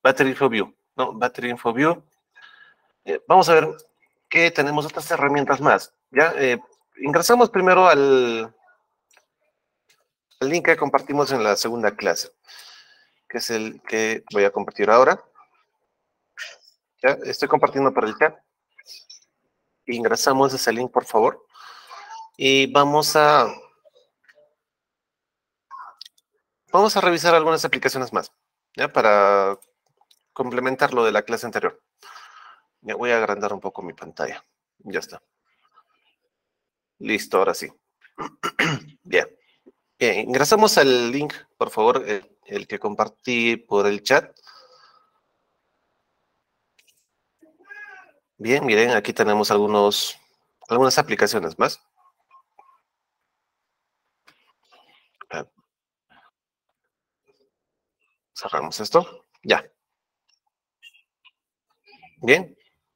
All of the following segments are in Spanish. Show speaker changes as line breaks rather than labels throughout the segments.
Battery Info View, ¿no? Battery Info View. Vamos a ver que tenemos otras herramientas más, ¿ya? Ingresamos primero al link que compartimos en la segunda clase, que es el que voy a compartir ahora. ¿Ya? Estoy compartiendo por el chat. Ingresamos ese link, por favor. Y vamos a revisar algunas aplicaciones más, ¿ya? Para complementar lo de la clase anterior. Ya voy a agrandar un poco mi pantalla. Ya está. Listo, ahora sí. Bien. Bien, ingresamos al link, por favor, el que compartí por el chat. Bien, miren, aquí tenemos algunas aplicaciones más. Cerramos esto. Ya. Bien.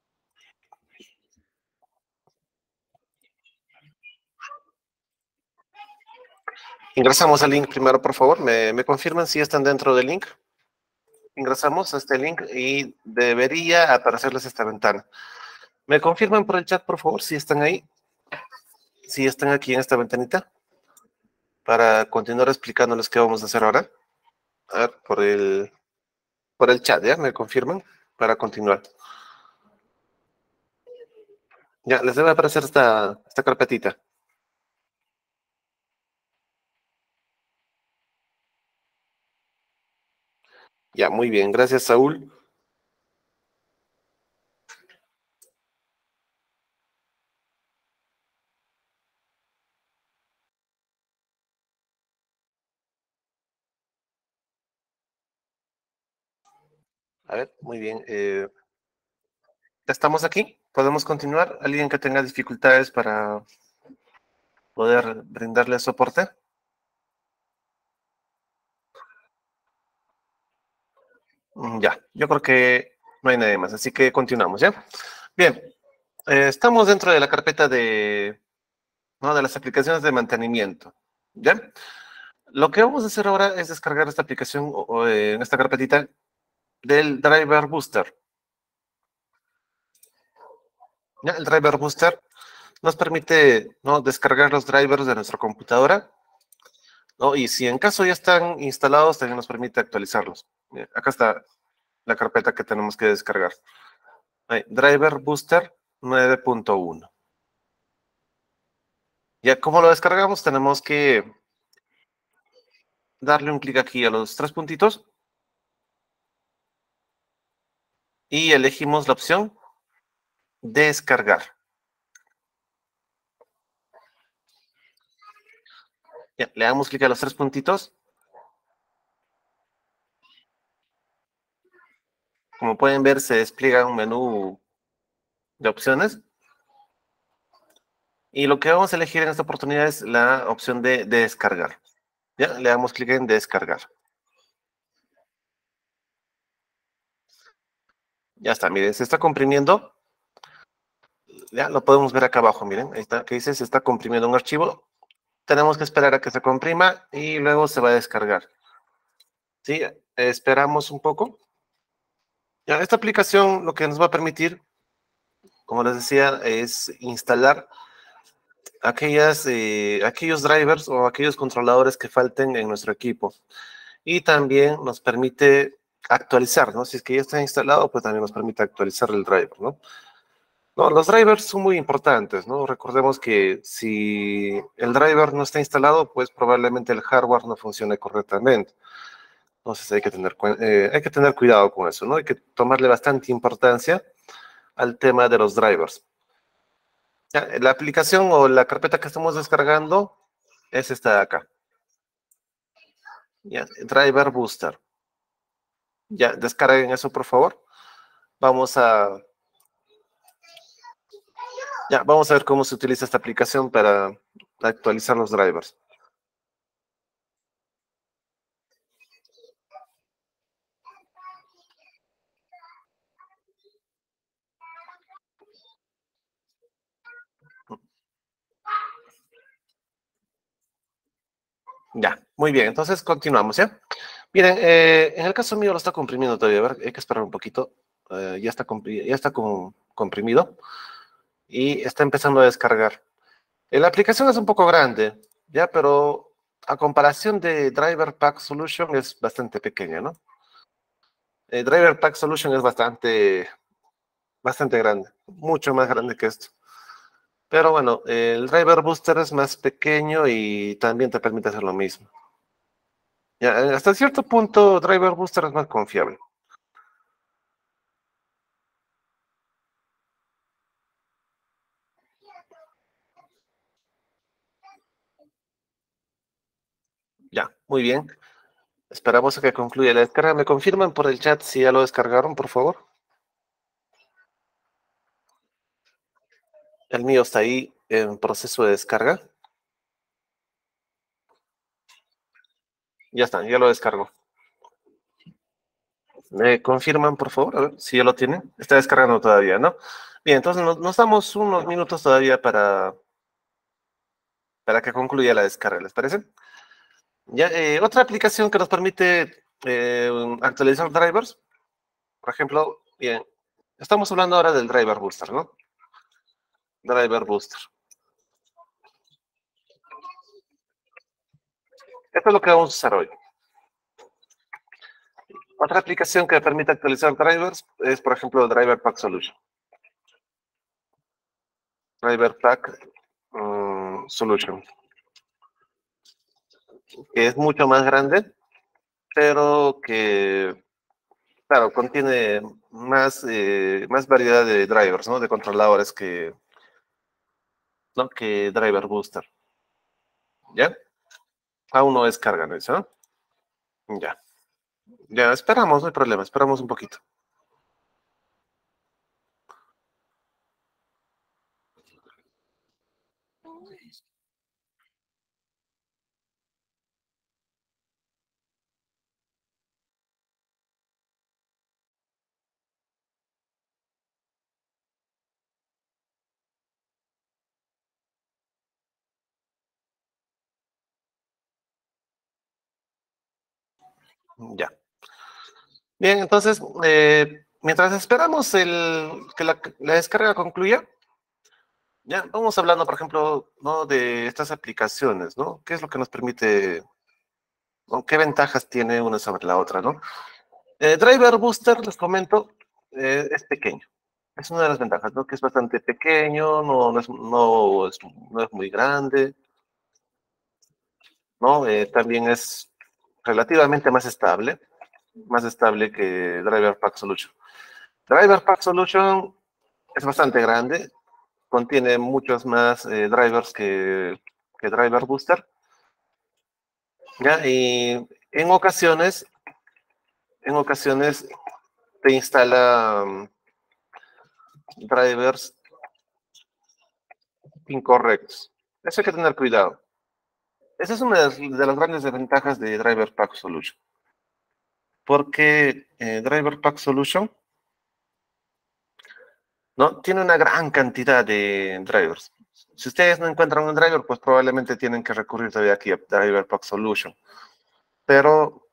Ingresamos al link primero, por favor. ¿Me confirman si están dentro del link? Ingresamos a este link y debería aparecerles esta ventana. ¿Me confirman por el chat, por favor, si están ahí? Si están aquí en esta ventanita. Para continuar explicándoles qué vamos a hacer ahora. A ver, por el chat, ¿ya? ¿Me confirman? Para continuar. Ya, les debe aparecer esta carpetita. Ya, muy bien. Gracias, Saúl. A ver, muy bien. ¿Estamos aquí? ¿Podemos continuar? ¿Alguien que tenga dificultades para poder brindarle soporte? Ya, yo creo que no hay nadie más, así que continuamos, ¿ya? Bien, estamos dentro de la carpeta ¿no? de las aplicaciones de mantenimiento, ¿ya? Lo que vamos a hacer ahora es descargar esta aplicación en esta carpetita del Driver Booster. ¿Ya? El Driver Booster nos permite, ¿no? descargar los drivers de nuestra computadora, ¿no? Y si en caso ya están instalados, también nos permite actualizarlos. Acá está la carpeta que tenemos que descargar. Driver Booster 9.1. Ya como lo descargamos, tenemos que darle un clic aquí a los tres puntitos y elegimos la opción descargar. Ya, le damos clic a los tres puntitos. Como pueden ver, se despliega un menú de opciones. Y lo que vamos a elegir en esta oportunidad es la opción de descargar. Ya, le damos clic en descargar. Ya está, miren, se está comprimiendo. Ya lo podemos ver acá abajo, miren, ahí está, que dice se está comprimiendo un archivo. Tenemos que esperar a que se comprima y luego se va a descargar. ¿Sí? Esperamos un poco. Ya, esta aplicación lo que nos va a permitir, como les decía, es instalar aquellos drivers o aquellos controladores que falten en nuestro equipo. Y también nos permite actualizar, ¿no? Si es que ya está instalado, pues también nos permite actualizar el driver, ¿no? No, los drivers son muy importantes, ¿no? Recordemos que si el driver no está instalado, pues probablemente el hardware no funcione correctamente. Entonces hay que tener cuidado con eso, ¿no? Hay que tomarle bastante importancia al tema de los drivers. Ya, la aplicación o la carpeta que estamos descargando es esta de acá. Ya, Driver Booster. Ya, descarguen eso, por favor. Vamos a ver cómo se utiliza esta aplicación para actualizar los drivers. Ya, muy bien. Entonces continuamos, ¿ya? Miren, en el caso mío lo está comprimiendo todavía. A ver, hay que esperar un poquito. Ya está comprimido y está empezando a descargar. La aplicación es un poco grande, ya, pero a comparación de Driver Pack Solution es bastante pequeña, ¿no? Driver Pack Solution es bastante grande, mucho más grande que esto. Pero bueno, el Driver Booster es más pequeño y también te permite hacer lo mismo. Ya, hasta cierto punto, Driver Booster es más confiable. Ya, muy bien. Esperamos a que concluya la descarga. ¿Me confirman por el chat si ya lo descargaron, por favor? El mío está ahí en proceso de descarga. Ya está, ya lo descargo. ¿Me confirman, por favor? A ver si ya lo tienen. Está descargando todavía, ¿no? Bien, entonces nos damos unos minutos todavía para que concluya la descarga, ¿les parece? Ya, otra aplicación que nos permite actualizar drivers, por ejemplo, bien, estamos hablando ahora del Driver Booster, ¿no? Driver Booster. Esto es lo que vamos a usar hoy. Otra aplicación que permite actualizar drivers es, por ejemplo, Driver Pack Solution. Driver Pack Solution, que es mucho más grande, pero que, claro, contiene más variedad de drivers, ¿no? De controladores ¿no? que Driver Booster. ¿Ya? Aún no descargan eso, ¿no? Ya. Ya, esperamos, no hay problema, esperamos un poquito. Ya. Bien, entonces, mientras esperamos que la descarga concluya, ya vamos hablando, por ejemplo, ¿no? De estas aplicaciones, ¿no? ¿Qué es lo que nos permite, o qué ventajas tiene una sobre la otra, ¿no? Driver Booster, les comento, es pequeño. Es una de las ventajas, ¿no? Que es bastante pequeño, no es muy grande, ¿no? También es relativamente más estable que Driver Pack Solution. Driver Pack Solution es bastante grande, contiene muchos más drivers que Driver Booster, ¿ya? Y en ocasiones te instala drivers incorrectos. Eso hay que tener cuidado. Esa es una de las grandes desventajas de Driver Pack Solution, porque Driver Pack Solution, ¿no? Tiene una gran cantidad de drivers. Si ustedes no encuentran un driver, pues probablemente tienen que recurrir todavía aquí a Driver Pack Solution. Pero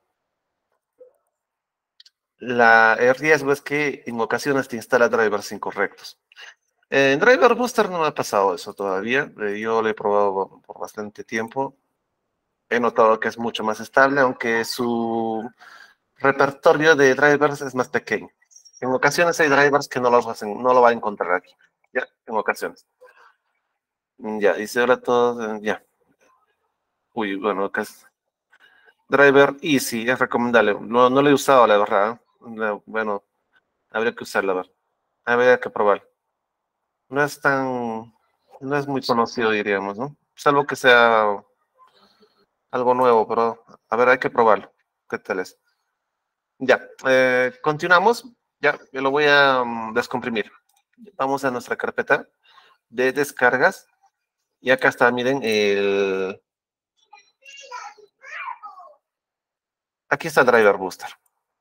el riesgo es que en ocasiones te instala drivers incorrectos. En Driver Booster no me ha pasado eso todavía. Yo lo he probado por bastante tiempo. He notado que es mucho más estable, aunque su repertorio de drivers es más pequeño. En ocasiones hay drivers que no lo va a encontrar aquí. Ya, en ocasiones. Ya, dice ahora todo, ya. Uy, bueno, acá es Driver Easy, es recomendable. No lo he usado, la verdad. No, bueno, habría que usarla, a ver. Habría que probar. No es tan, no es muy conocido, diríamos, ¿no? Salvo que sea algo nuevo, pero a ver, hay que probarlo. ¿Qué tal es? Ya, continuamos. Ya, yo lo voy a descomprimir. Vamos a nuestra carpeta de descargas. Y acá está, miren, aquí está el Driver Booster.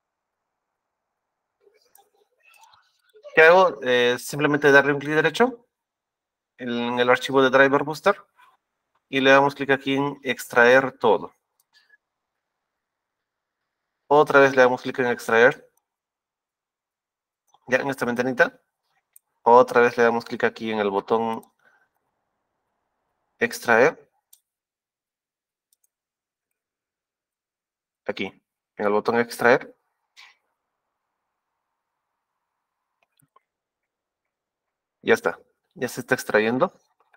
¿Qué hago? Simplemente darle un clic derecho en el archivo de Driver Booster y le damos clic aquí en extraer todo. Otra vez le damos clic en extraer. Ya en esta ventanita. Otra vez le damos clic aquí en el botón extraer. Aquí, en el botón extraer. Ya está. Ya se está extrayendo.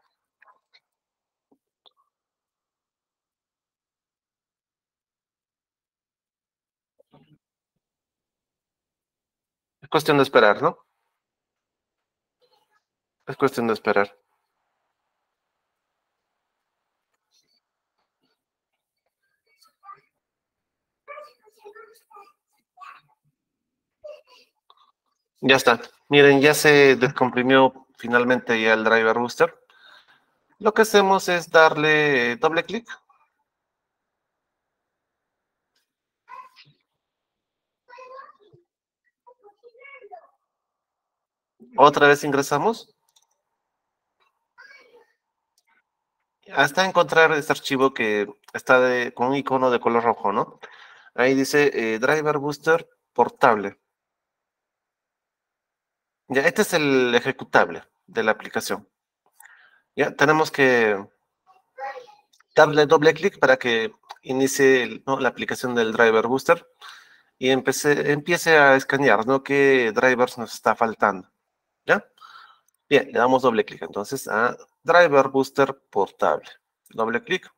Es cuestión de esperar, ¿no? Es cuestión de esperar. Ya está. Miren, ya se descomprimió finalmente ya el driver booster. Lo que hacemos es darle doble clic. Otra vez ingresamos. Hasta encontrar este archivo que está con un icono de color rojo, ¿no? Ahí dice driver booster portable. Ya, este es el ejecutable de la aplicación. Ya, tenemos que darle doble clic para que inicie, ¿no?, la aplicación del driver booster y empiece a escanear, ¿no?, qué drivers nos está faltando. ¿Ya? Bien, le damos doble clic entonces a driver booster portable. Doble clic.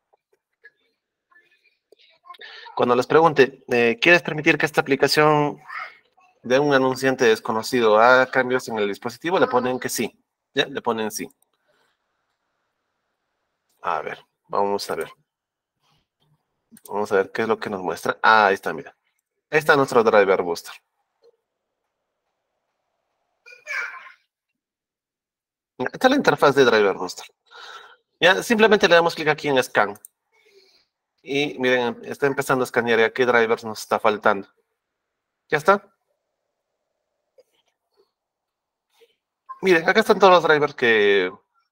Cuando les pregunte, ¿quieres permitir que esta aplicación de un anunciante desconocido haga cambios en el dispositivo? Le ponen que sí. ¿Ya? Le ponen sí. A ver, vamos a ver. Vamos a ver qué es lo que nos muestra. Ah, ahí está, mira. Ahí está nuestro driver booster. Esta es la interfaz de driver booster. Ya, simplemente le damos clic aquí en scan. Y miren, está empezando a escanear ya qué drivers nos está faltando. ¿Ya está? Miren, acá están todos los drivers que...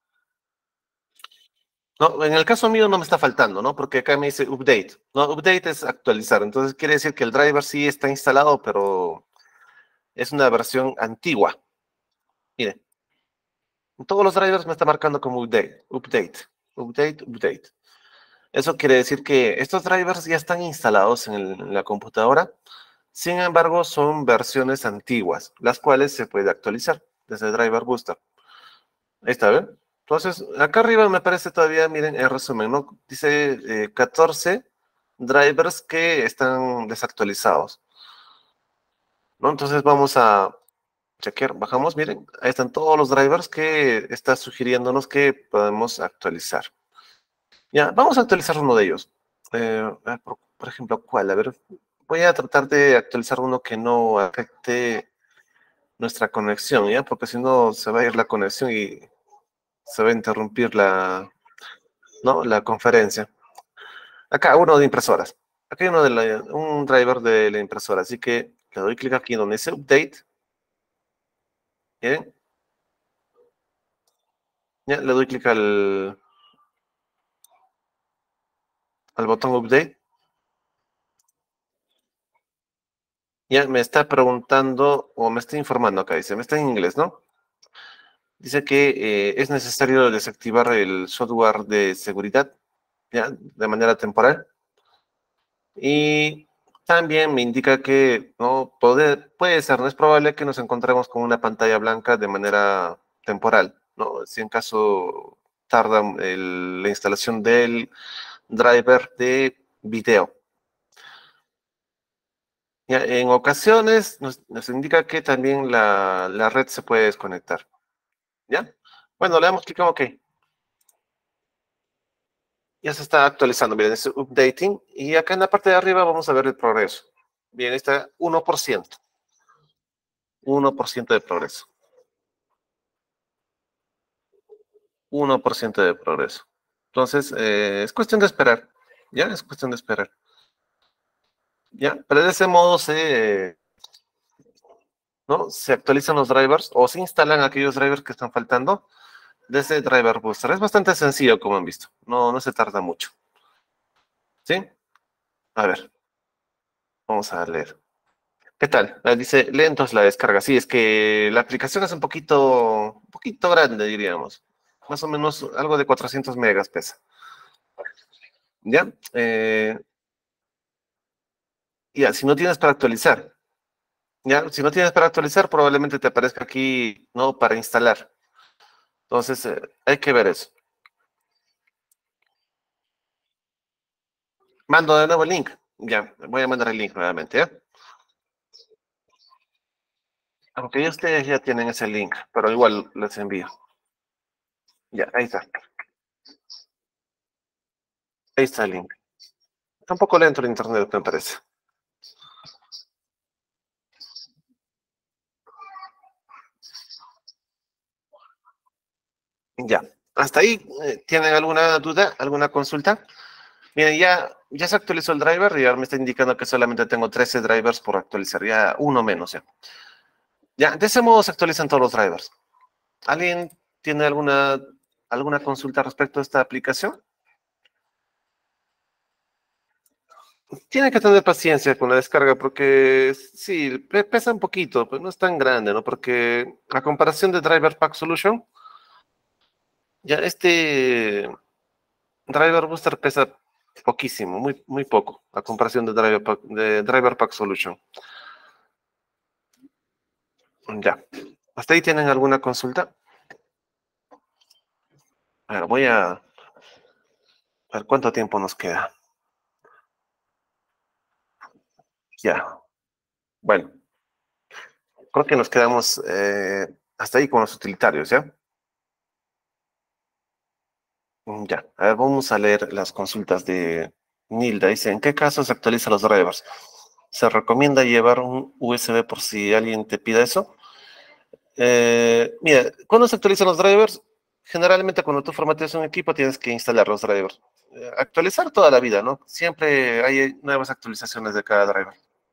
No, en el caso mío no me está faltando, ¿no? Porque acá me dice update. No, update es actualizar. Entonces quiere decir que el driver sí está instalado, pero es una versión antigua. Miren, todos los drivers me está marcando como update, update, update, update. Eso quiere decir que estos drivers ya están instalados en la computadora. Sin embargo, son versiones antiguas, las cuales se puede actualizar desde Driver Booster. Ahí está, ¿ven? Entonces, acá arriba me parece todavía, miren, el resumen, ¿no? Dice 14 drivers que están desactualizados, ¿no? Entonces vamos a chequear, bajamos, miren, ahí están todos los drivers que está sugiriéndonos que podemos actualizar. Ya, vamos a actualizar uno de ellos. Por ejemplo, ¿cuál? A ver, voy a tratar de actualizar uno que no afecte nuestra conexión, ¿ya? Porque si no se va a ir la conexión y se va a interrumpir ¿no?, la conferencia. Acá uno de impresoras. Acá hay un driver de la impresora, así que le doy clic aquí donde dice update. ¿Bien? Ya, le doy clic al botón update. Ya me está preguntando, o me está informando acá, dice, me está en inglés, ¿no? Dice que es necesario desactivar el software de seguridad, ya, de manera temporal. Y también me indica que no puede ser, no es probable que nos encontremos con una pantalla blanca de manera temporal, ¿no? Si en caso tarda la instalación del driver de video. Ya, en ocasiones nos indica que también la red se puede desconectar. ¿Ya? Bueno, le damos clic en OK. Ya se está actualizando, miren, es updating. Y acá en la parte de arriba vamos a ver el progreso. Bien, está 1%. 1% de progreso. 1% de progreso. Entonces, es cuestión de esperar. Ya, es cuestión de esperar. Ya, pero de ese modo ¿no?, se actualizan los drivers o se instalan aquellos drivers que están faltando desde Driver Booster. Es bastante sencillo, como han visto. No se tarda mucho. ¿Sí? A ver. Vamos a leer. ¿Qué tal? Dice, lentos la descarga. Sí, es que la aplicación es un poquito grande, diríamos. Más o menos algo de 400 megas pesa. ¿Ya? Ya, si no tienes para actualizar. Ya, si no tienes para actualizar, probablemente te aparezca aquí, ¿no? Para instalar. Entonces, hay que ver eso. Mando de nuevo el link. Ya, voy a mandar el link nuevamente, ¿ya? Aunque ya ustedes ya tienen ese link, pero igual les envío. Ya, ahí está. Ahí está el link. Está un poco lento el internet, me parece. Ya. ¿Hasta ahí tienen alguna duda, alguna consulta? Miren, ya se actualizó el driver y ahora me está indicando que solamente tengo 13 drivers por actualizar, ya uno menos ya. Ya, de ese modo se actualizan todos los drivers. ¿Alguien tiene alguna consulta respecto a esta aplicación? Tiene que tener paciencia con la descarga porque sí, pesa un poquito, pero no es tan grande, ¿no? Porque a comparación de Driver Pack Solution, ya este Driver Booster pesa poquísimo, muy poco, a comparación de Driver Pack Solution. Ya. ¿Hasta ahí tienen alguna consulta? A ver, voy a ver cuánto tiempo nos queda. Ya. Bueno, creo que nos quedamos hasta ahí con los utilitarios, ¿ya? Ya. A ver, vamos a leer las consultas de Nilda. Dice, ¿en qué caso se actualizan los drivers? ¿Se recomienda llevar un USB por si alguien te pida eso? Mira, cuando se actualizan los drivers, generalmente cuando tú formateas un equipo tienes que instalar los drivers. Actualizar toda la vida, ¿no? Siempre hay nuevas actualizaciones de cada driver.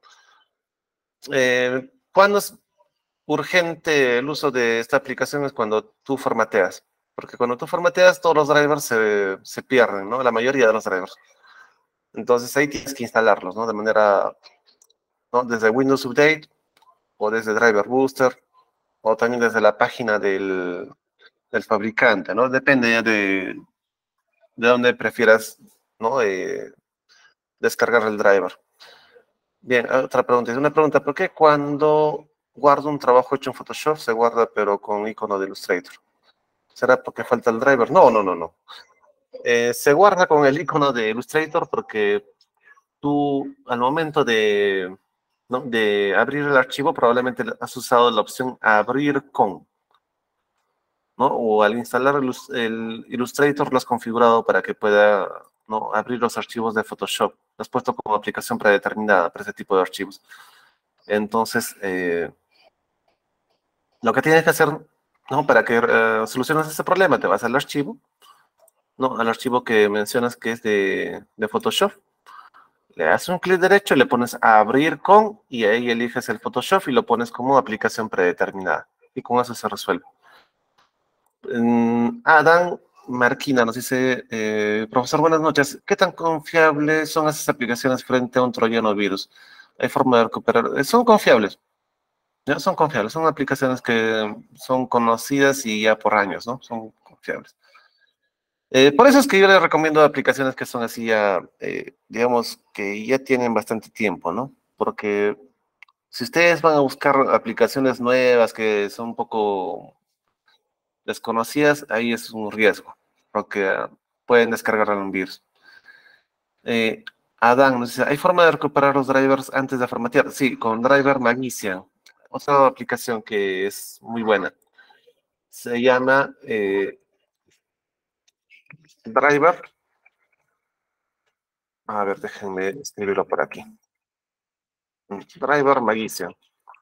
¿Cuándo es urgente el uso de esta aplicación? Es cuando tú formateas. Porque cuando tú formateas, todos los drivers se pierden, ¿no? La mayoría de los drivers. Entonces ahí tienes que instalarlos, ¿no? De manera, ¿no? Desde Windows Update o desde Driver Booster o también desde la página del fabricante, ¿no? Depende ya de dónde prefieras, ¿no? Descargar el driver. Bien, otra pregunta. Es una pregunta, ¿por qué cuando guardo un trabajo hecho en Photoshop se guarda pero con icono de Illustrator? ¿Será porque falta el driver? No, no, no, no. Se guarda con el icono de Illustrator porque tú al momento ¿no? de abrir el archivo probablemente has usado la opción abrir con, ¿no? O al instalar el Illustrator lo has configurado para que pueda, ¿no? abrir los archivos de Photoshop. Lo has puesto como aplicación predeterminada para ese tipo de archivos. Entonces, lo que tienes que hacer, ¿no? Para que soluciones ese problema, te vas al archivo, ¿no? Al archivo que mencionas que es de Photoshop. Le das un clic derecho, le pones a abrir con y ahí eliges el Photoshop y lo pones como aplicación predeterminada. Y con eso se resuelve. Adán Marquina nos dice, profesor, buenas noches. ¿Qué tan confiables son esas aplicaciones frente a un troyano virus? ¿Hay forma de recuperar? Son confiables, ¿ya? Son confiables. Son aplicaciones que son conocidas y ya por años, ¿no? Son confiables. Por eso es que yo les recomiendo aplicaciones que son así ya, digamos, que ya tienen bastante tiempo, ¿no? Porque si ustedes van a buscar aplicaciones nuevas que son un poco desconocidas, ahí es un riesgo, porque pueden descargar un virus. Eh, Adán nos dice, ¿hay forma de recuperar los drivers antes de formatear? Sí, con Driver Magician, otra aplicación que es muy buena. Se llama Driver. A ver, déjenme escribirlo por aquí. Driver Magician.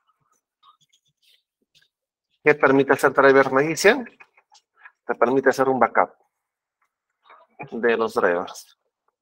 ¿Qué permite hacer Driver Magician? Te permite hacer un backup de los drivers.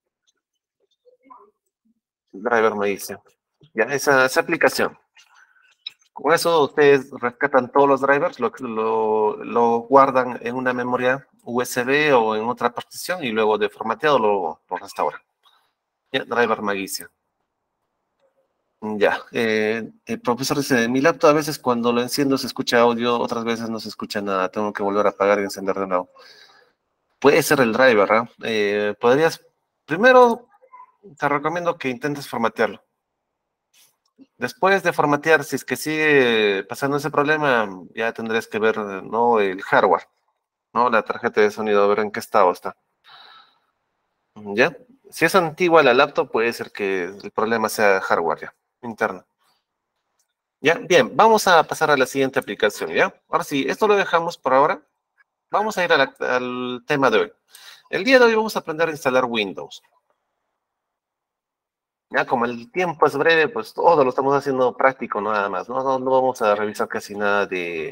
Driver Magician. Ya, esa aplicación. Con eso ustedes rescatan todos los drivers, lo guardan en una memoria USB o en otra partición y luego de formateado lo restauran. Ya, Driver Magician. Ya, el profesor dice, mi laptop a veces cuando lo enciendo se escucha audio, otras veces no se escucha nada, tengo que volver a apagar y encender de nuevo. Puede ser el driver, ¿ah? Primero te recomiendo que intentes formatearlo. Después de formatear, si es que sigue pasando ese problema, ya tendrás que ver, ¿no? El hardware, ¿no? La tarjeta de sonido, a ver en qué estado está. ¿Ya? Si es antigua la laptop, puede ser que el problema sea hardware, ya, interno. Ya, bien, vamos a pasar a la siguiente aplicación, ¿ya? Ahora sí, esto lo dejamos por ahora. Vamos a ir al tema de hoy. El día de hoy vamos a aprender a instalar Windows. Ya, como el tiempo es breve, pues todo lo estamos haciendo práctico, ¿no? Nada más, ¿no? No vamos a revisar casi nada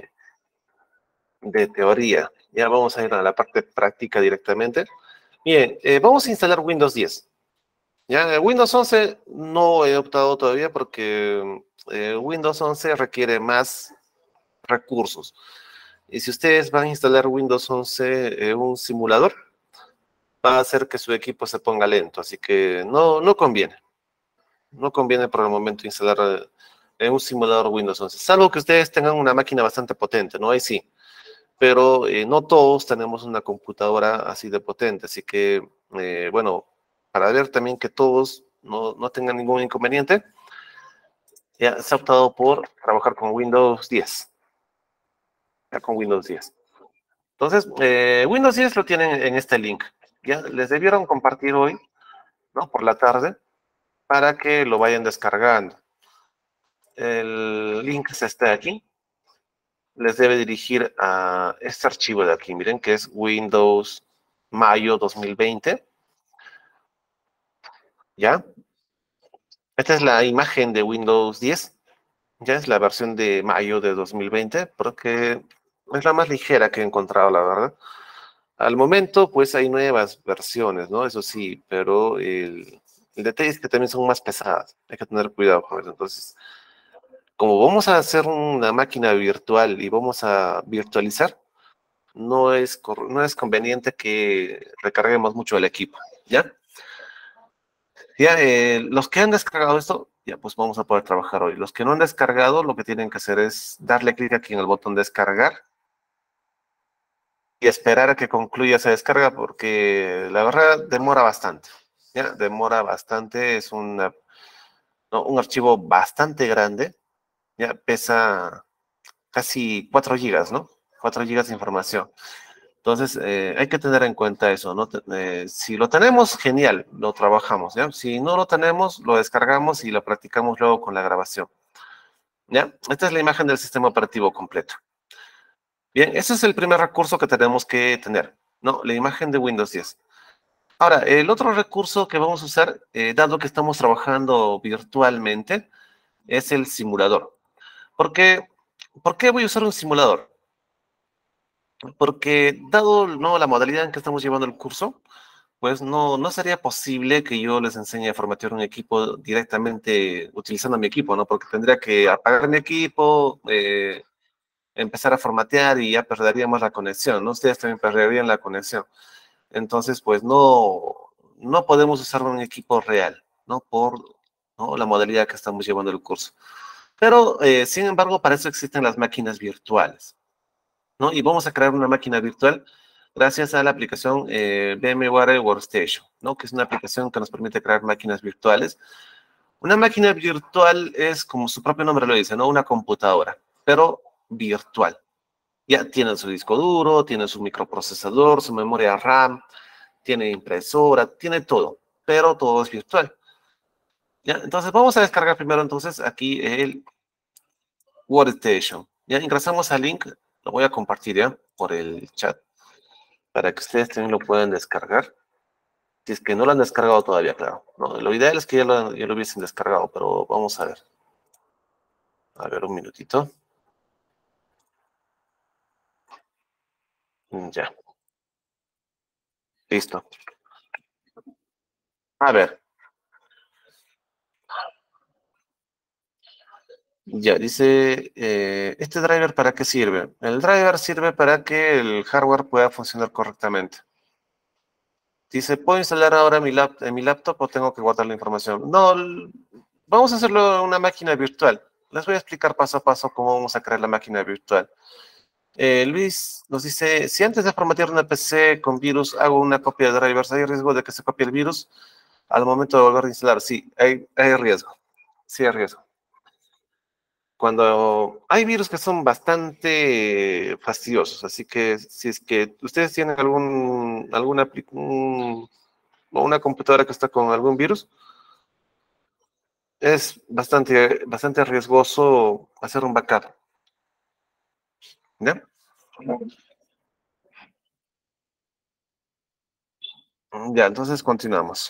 de teoría. Ya vamos a ir a la parte práctica directamente. Bien, vamos a instalar Windows 10. Ya, Windows 11 no he optado todavía porque Windows 11 requiere más recursos. Y si ustedes van a instalar Windows 11 en un simulador, va a hacer que su equipo se ponga lento. Así que no conviene. No conviene por el momento instalar en un simulador Windows 11. Salvo que ustedes tengan una máquina bastante potente, ¿no? Ahí sí. Pero no todos tenemos una computadora así de potente. Así que, bueno, para ver también que todos no tengan ningún inconveniente, ya se ha optado por trabajar con Windows 10. Ya con Windows 10. Entonces, Windows 10 lo tienen en este link. Ya les debieron compartir hoy, ¿no? Por la tarde, para que lo vayan descargando. El link está aquí. Les debe dirigir a este archivo de aquí. Miren que es Windows Mayo 2020. ¿Ya? Esta es la imagen de Windows 10. Ya es la versión de mayo de 2020, porque es la más ligera que he encontrado, la verdad. Al momento, pues hay nuevas versiones, ¿no? Eso sí, pero el detalle es que también son más pesadas. Hay que tener cuidado con eso. Entonces, como vamos a hacer una máquina virtual y vamos a virtualizar, no es conveniente que recarguemos mucho el equipo, ¿ya? Ya, los que han descargado esto, ya pues vamos a poder trabajar hoy. Los que no han descargado, lo que tienen que hacer es darle clic aquí en el botón descargar y esperar a que concluya esa descarga porque la verdad demora bastante. Ya, demora bastante, es ¿no? Un archivo bastante grande, ya pesa casi 4 gigas, ¿no? 4 gigas de información. Entonces, hay que tener en cuenta eso, ¿no? Si lo tenemos, genial, lo trabajamos, ¿ya? Si no lo tenemos, lo descargamos y lo practicamos luego con la grabación, ¿ya? Esta es la imagen del sistema operativo completo. Bien, ese es el primer recurso que tenemos que tener, ¿no? La imagen de Windows 10. Ahora, el otro recurso que vamos a usar, dado que estamos trabajando virtualmente, es el simulador. ¿Por qué, ¿Por qué voy a usar un simulador? Porque dado, ¿no? La modalidad en que estamos llevando el curso, pues no sería posible que yo les enseñe a formatear un equipo directamente utilizando mi equipo, ¿no? Porque tendría que apagar mi equipo, empezar a formatear y ya perderíamos la conexión, ¿no? Ustedes también perderían la conexión. Entonces, pues no podemos usar un equipo real, ¿no? ¿No? La modalidad que estamos llevando el curso. Pero, sin embargo, para eso existen las máquinas virtuales, ¿no? Y vamos a crear una máquina virtual gracias a la aplicación VMware Workstation, ¿no? Que es una aplicación que nos permite crear máquinas virtuales. Una máquina virtual es, como su propio nombre lo dice, ¿no? Una computadora, pero virtual. Ya tiene su disco duro, tiene su microprocesador, su memoria RAM, tiene impresora, tiene todo, pero todo es virtual. ¿Ya? Entonces vamos a descargar primero entonces aquí el Workstation. Ya ingresamos al link, lo voy a compartir ya por el chat para que ustedes también lo puedan descargar. Si es que no lo han descargado todavía, claro. No, lo ideal es que ya lo hubiesen descargado, pero vamos a ver. A ver, un minutito. Ya, listo. A ver, ya, dice, ¿este driver para qué sirve? El driver sirve para que el hardware pueda funcionar correctamente. Dice, ¿puedo instalar ahora en mi laptop o tengo que guardar la información? No, Vamos a hacerlo en una máquina virtual. Les voy a explicar paso a paso cómo vamos a crear la máquina virtual. Luis nos dice, si antes de formatear una PC con virus hago una copia de drivers, ¿hay riesgo de que se copie el virus al momento de volver a instalar? Sí, hay riesgo. Sí, hay riesgo. Cuando hay virus que son bastante fastidiosos, así que si es que ustedes tienen o una computadora que está con algún virus, es bastante riesgoso hacer un backup. ¿Ya? Ya, entonces continuamos.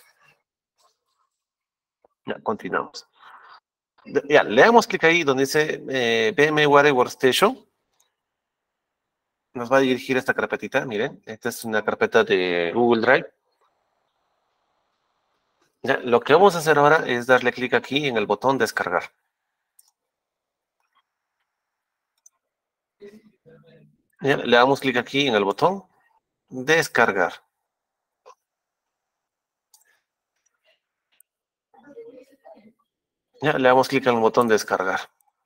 Ya, continuamos. Ya, le damos clic ahí donde dice VMware Workstation. Nos va a dirigir a esta carpetita. Miren, esta es una carpeta de Google Drive. Ya, lo que vamos a hacer ahora es darle clic aquí en el botón descargar. Ya, le damos clic aquí en el botón descargar. Ya, le damos clic en el botón descargar.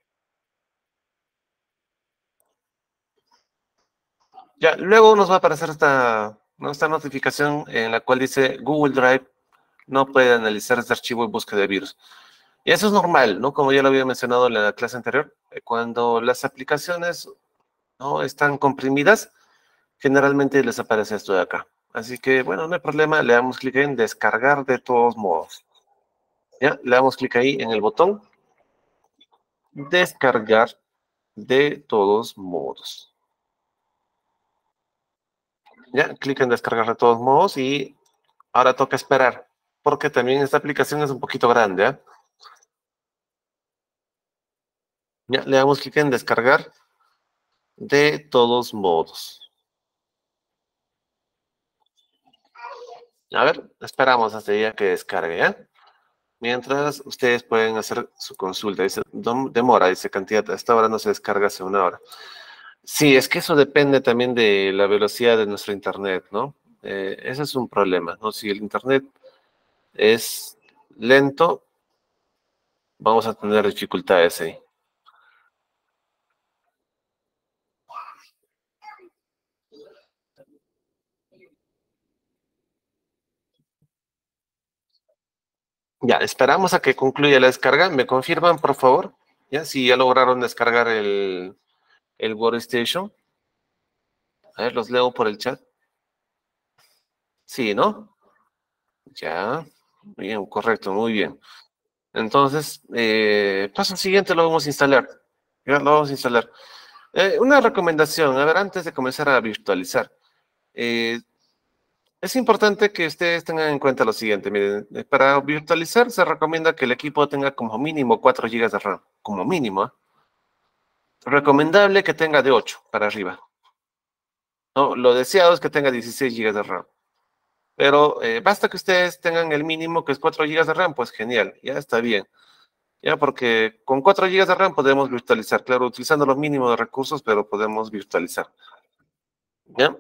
Ya, luego nos va a aparecer esta notificación en la cual dice Google Drive no puede analizar este archivo en búsqueda de virus. Y eso es normal, ¿no? Como ya lo había mencionado en la clase anterior, cuando las aplicaciones no están comprimidas, generalmente les aparece esto de acá. Así que, bueno, no hay problema, le damos clic en descargar de todos modos. Ya, le damos clic ahí en el botón descargar de todos modos. Ya, clic en descargar de todos modos y ahora toca esperar, porque también esta aplicación es un poquito grande, ¿eh? Ya, le damos clic en descargar de todos modos. A ver, esperamos hasta ya que descargue, ¿ya? Mientras ustedes pueden hacer su consulta. Dice, demora, dice cantidad. A esta hora no se descarga hace una hora. Sí, es que eso depende también de la velocidad de nuestro internet, ¿no? Ese es un problema, ¿no? Si el internet es lento, vamos a tener dificultades ahí. Ya, esperamos a que concluya la descarga. ¿Me confirman, por favor? Ya, si ya lograron descargar el Workstation. A ver, los leo por el chat. Sí, ¿no? Ya. Bien, correcto, muy bien. Entonces, paso siguiente lo vamos a instalar. Ya lo vamos a instalar. Una recomendación, a ver, antes de comenzar a virtualizar. eh, es importante que ustedes tengan en cuenta lo siguiente. Miren, para virtualizar se recomienda que el equipo tenga como mínimo 4 gigas de RAM. Como mínimo, ¿eh? Recomendable que tenga de 8 para arriba. No, lo deseado es que tenga 16 gigas de RAM. Pero basta que ustedes tengan el mínimo que es 4 gigas de RAM, pues genial, ya está bien. Ya, porque con 4 gigas de RAM podemos virtualizar, claro, utilizando los mínimos de recursos, pero podemos virtualizar. Ya,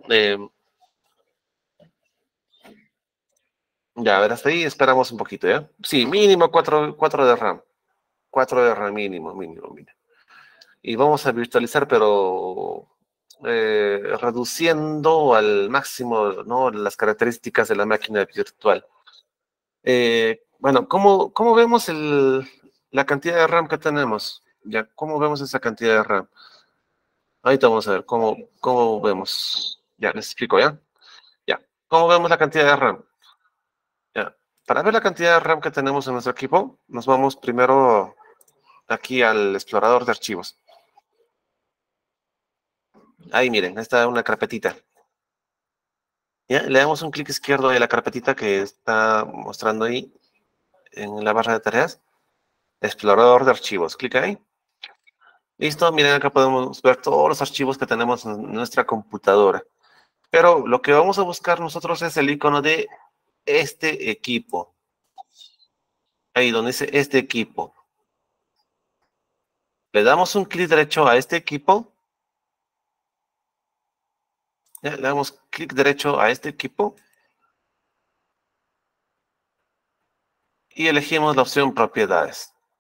ya, a ver, hasta ahí esperamos un poquito, ¿ya? Sí, mínimo 4 de RAM. 4 de RAM mínimo. Y vamos a virtualizar, pero reduciendo al máximo, ¿no? Las características de la máquina virtual. Bueno, ¿cómo vemos la cantidad de RAM que tenemos? Ya, ¿cómo vemos esa cantidad de RAM? Ahorita vamos a ver cómo vemos. Ya, les explico, ¿ya? Ya. ¿Cómo vemos la cantidad de RAM? Ya. Para ver la cantidad de RAM que tenemos en nuestro equipo, nos vamos primero aquí al explorador de archivos. Ahí miren, está una carpetita. Ya, le damos un clic izquierdo a la carpetita que está mostrando ahí en la barra de tareas. Explorador de archivos. Clic ahí. Listo, miren, acá podemos ver todos los archivos que tenemos en nuestra computadora. Pero lo que vamos a buscar nosotros es el icono de este equipo. Ahí donde dice este equipo. Le damos un clic derecho a este equipo. Ya, le damos clic derecho a este equipo. Y elegimos la opción propiedades.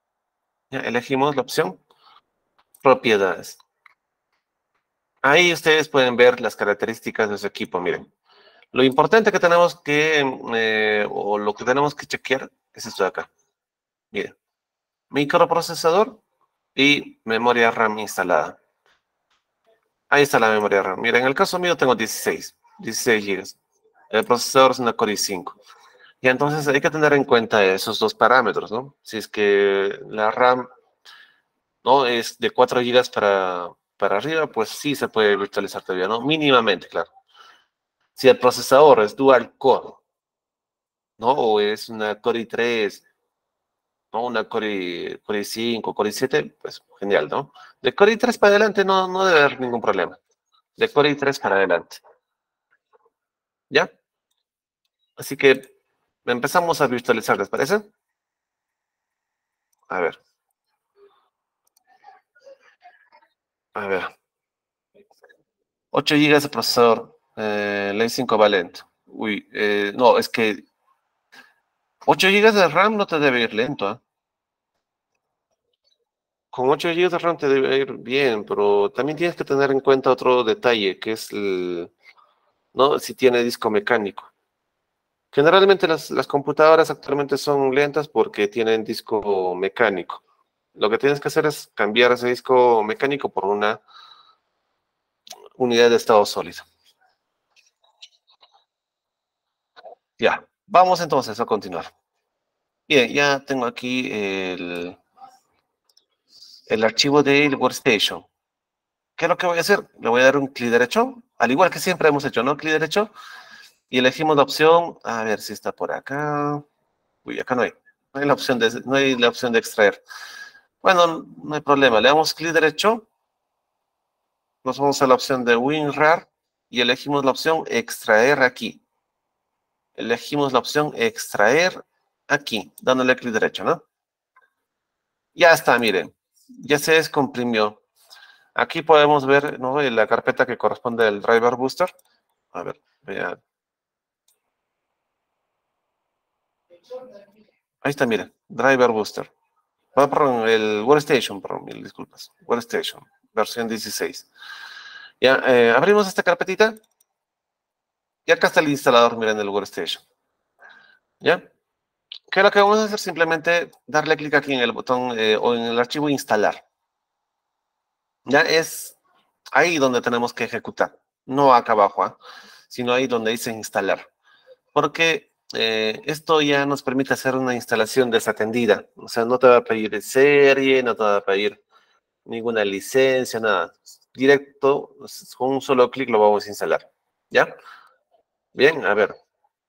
Ya elegimos la opción propiedades. Ahí ustedes pueden ver las características de su equipo, miren. Lo importante que tenemos o lo que tenemos que chequear es esto de acá. Miren, microprocesador y memoria RAM instalada. Ahí está la memoria RAM. Miren, en el caso mío tengo 16 GB. El procesador es una Core i5. Y entonces hay que tener en cuenta esos dos parámetros, ¿no? Si es que la RAM no es de 4 GB para arriba, pues sí se puede virtualizar todavía, ¿no? Mínimamente, claro. Si el procesador es dual core, ¿no? O es una Core i3, ¿no? Una Core i5, Core i7, pues genial, ¿no? De Core i3 para adelante no debe haber ningún problema. De Core i3 para adelante, ¿ya? Así que empezamos a virtualizar, ¿les parece? A ver, a ver. 8 GB de procesador, la i5 va lento. Uy, no, es que 8 GB de RAM no te debe ir lento, ¿ah? Con 8 GB de RAM te debe ir bien, pero también tienes que tener en cuenta otro detalle, que es ¿no? Si tiene disco mecánico. Generalmente las computadoras actualmente son lentas porque tienen disco mecánico. Lo que tienes que hacer es cambiar ese disco mecánico por una unidad de estado sólido. Ya, vamos entonces a continuar. Bien, ya tengo aquí el archivo del workstation. ¿Qué es lo que voy a hacer? Le voy a dar un clic derecho, al igual que siempre hemos hecho, ¿no? Clic derecho, y elegimos la opción, a ver si está por acá. Uy, acá no hay. No hay la opción de extraer. Bueno, no hay problema. Le damos clic derecho, nos vamos a la opción de WinRAR y elegimos la opción extraer aquí. Elegimos la opción extraer aquí, dándole clic derecho, ¿no? Ya está, miren. Ya se descomprimió. Aquí podemos ver, ¿no? La carpeta que corresponde al driver booster. A ver, vean. Ahí está, mira, driver booster. Ah, perdón, el workstation, perdón, mil disculpas. Workstation, versión 16. Ya, abrimos esta carpetita y acá está el instalador, miren, el workstation. ¿Ya? ¿Qué es lo que vamos a hacer? Simplemente darle clic aquí en el botón o en el archivo instalar. Ya es ahí donde tenemos que ejecutar, no acá abajo, ¿ah? Sino ahí donde dice instalar. Porque esto ya nos permite hacer una instalación desatendida. O sea, no te va a pedir serie, no te va a pedir ninguna licencia, nada. Directo, con un solo clic lo vamos a instalar. ¿Ya? Bien, a ver.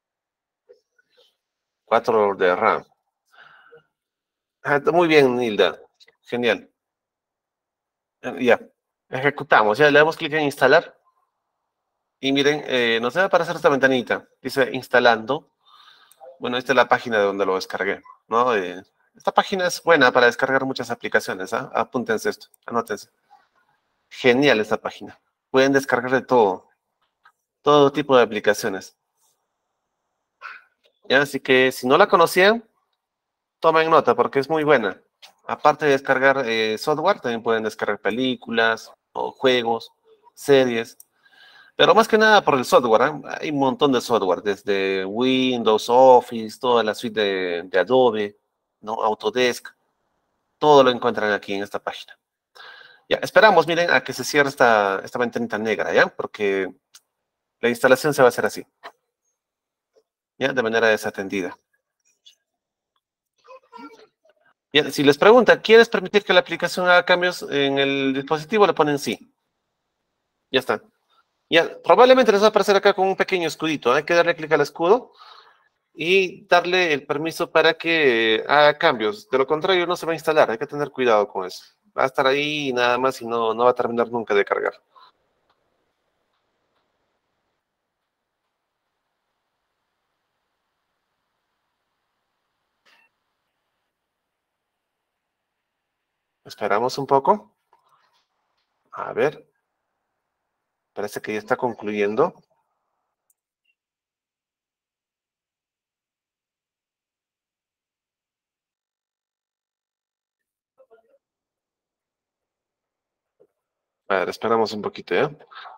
4 de RAM. Ah, muy bien, Nilda. Genial. Ya. Ejecutamos. Ya le damos clic en instalar. Y miren, nos debe aparecer esta ventanita. Dice instalando. Bueno, esta es la página de donde lo descargué, ¿no? Esta página es buena para descargar muchas aplicaciones, ¿ah? Apúntense esto, anótense. Genial esta página. Pueden descargar de todo tipo de aplicaciones. ¿Ya? Así que si no la conocían, tomen nota porque es muy buena. Aparte de descargar software, también pueden descargar películas o juegos, series. Pero más que nada por el software, ¿eh? Hay un montón de software, desde Windows, Office, toda la suite de Adobe, ¿no? Autodesk. Todo lo encuentran aquí en esta página. Ya, esperamos, miren, a que se cierre esta ventanita negra, ¿ya? Porque la instalación se va a hacer así, ¿ya? De manera desatendida. Bien, si les pregunta, ¿quieres permitir que la aplicación haga cambios en el dispositivo? Le ponen sí. Ya está. Ya, probablemente les va a aparecer acá con un pequeño escudito. Hay que darle clic al escudo y darle el permiso para que haga cambios. De lo contrario, no se va a instalar. Hay que tener cuidado con eso. Va a estar ahí y nada más y no va a terminar nunca de cargar. Esperamos un poco. A ver, parece que ya está concluyendo. A ver, esperamos un poquito, ¿ya?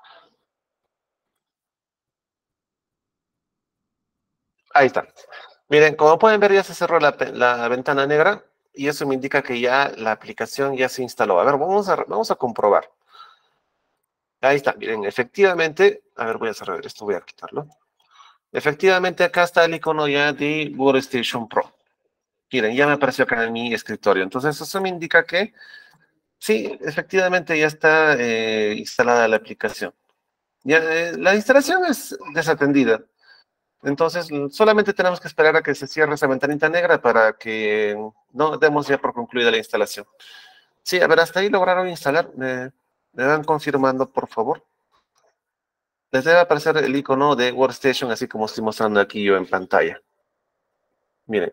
Ahí está. Miren, como pueden ver, ya se cerró la ventana negra y eso me indica que ya la aplicación ya se instaló. A ver, vamos a comprobar. Ahí está, miren, efectivamente, a ver, voy a cerrar esto, voy a quitarlo. Efectivamente, acá está el icono ya de Workstation Pro. Miren, ya me apareció acá en mi escritorio. Entonces, eso me indica que sí, efectivamente ya está instalada la aplicación. Ya, la instalación es desatendida. Entonces, solamente tenemos que esperar a que se cierre esa ventanita negra para que no demos ya por concluida la instalación. Sí, a ver, hasta ahí lograron instalar. ¿Me van confirmando, por favor? Les debe aparecer el icono de Workstation, así como estoy mostrando aquí yo en pantalla. Miren,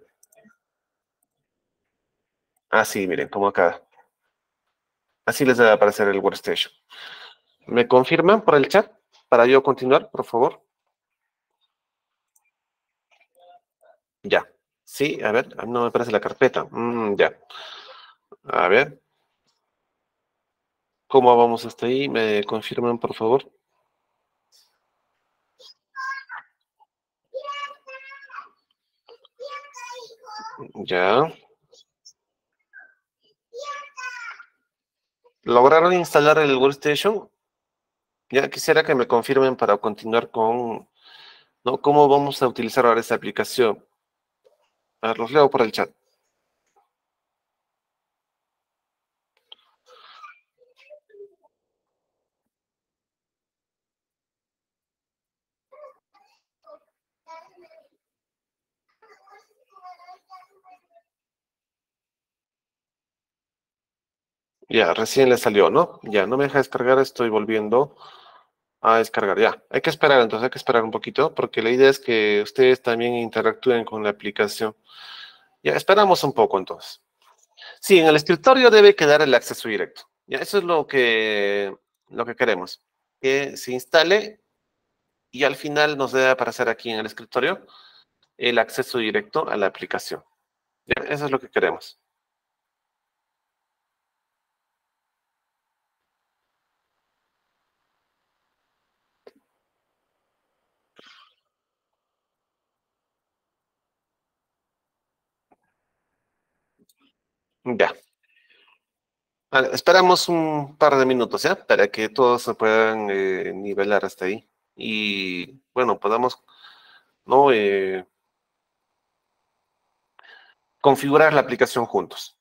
así, miren, como acá. Así les debe aparecer el Workstation. ¿Me confirman por el chat para yo continuar, por favor? Ya. Sí, a ver, no me aparece la carpeta. Ya. A ver, ¿cómo vamos hasta ahí? ¿Me confirman, por favor? Ya. ¿Lograron instalar el Workstation? Ya quisiera que me confirmen para continuar con, ¿no? ¿Cómo vamos a utilizar ahora esta aplicación? A ver, los leo por el chat. Ya, recién le salió, ¿no? Ya, no me deja descargar, estoy volviendo a descargar. Ya, hay que esperar, entonces hay que esperar un poquito, porque la idea es que ustedes también interactúen con la aplicación. Ya, esperamos un poco entonces. Sí, en el escritorio debe quedar el acceso directo. Ya, eso es lo que queremos. Que se instale y al final nos debe aparecer aquí en el escritorio el acceso directo a la aplicación. Ya, eso es lo que queremos. Ya. Vale, esperamos un par de minutos, ¿ya? Para que todos se puedan nivelar hasta ahí. Y bueno, podamos, ¿no? Configurar la aplicación juntos.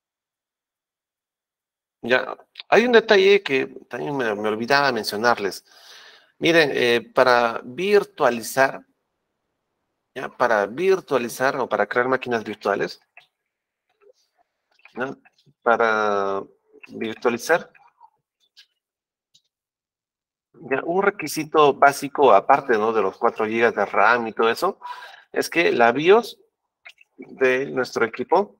Ya. Hay un detalle que también me olvidaba mencionarles. Miren, para virtualizar, ¿ya? Para virtualizar o para crear máquinas virtuales, ¿no? Para virtualizar, ya, un requisito básico, aparte, ¿no? De los 4 gigas de RAM y todo eso, es que la BIOS de nuestro equipo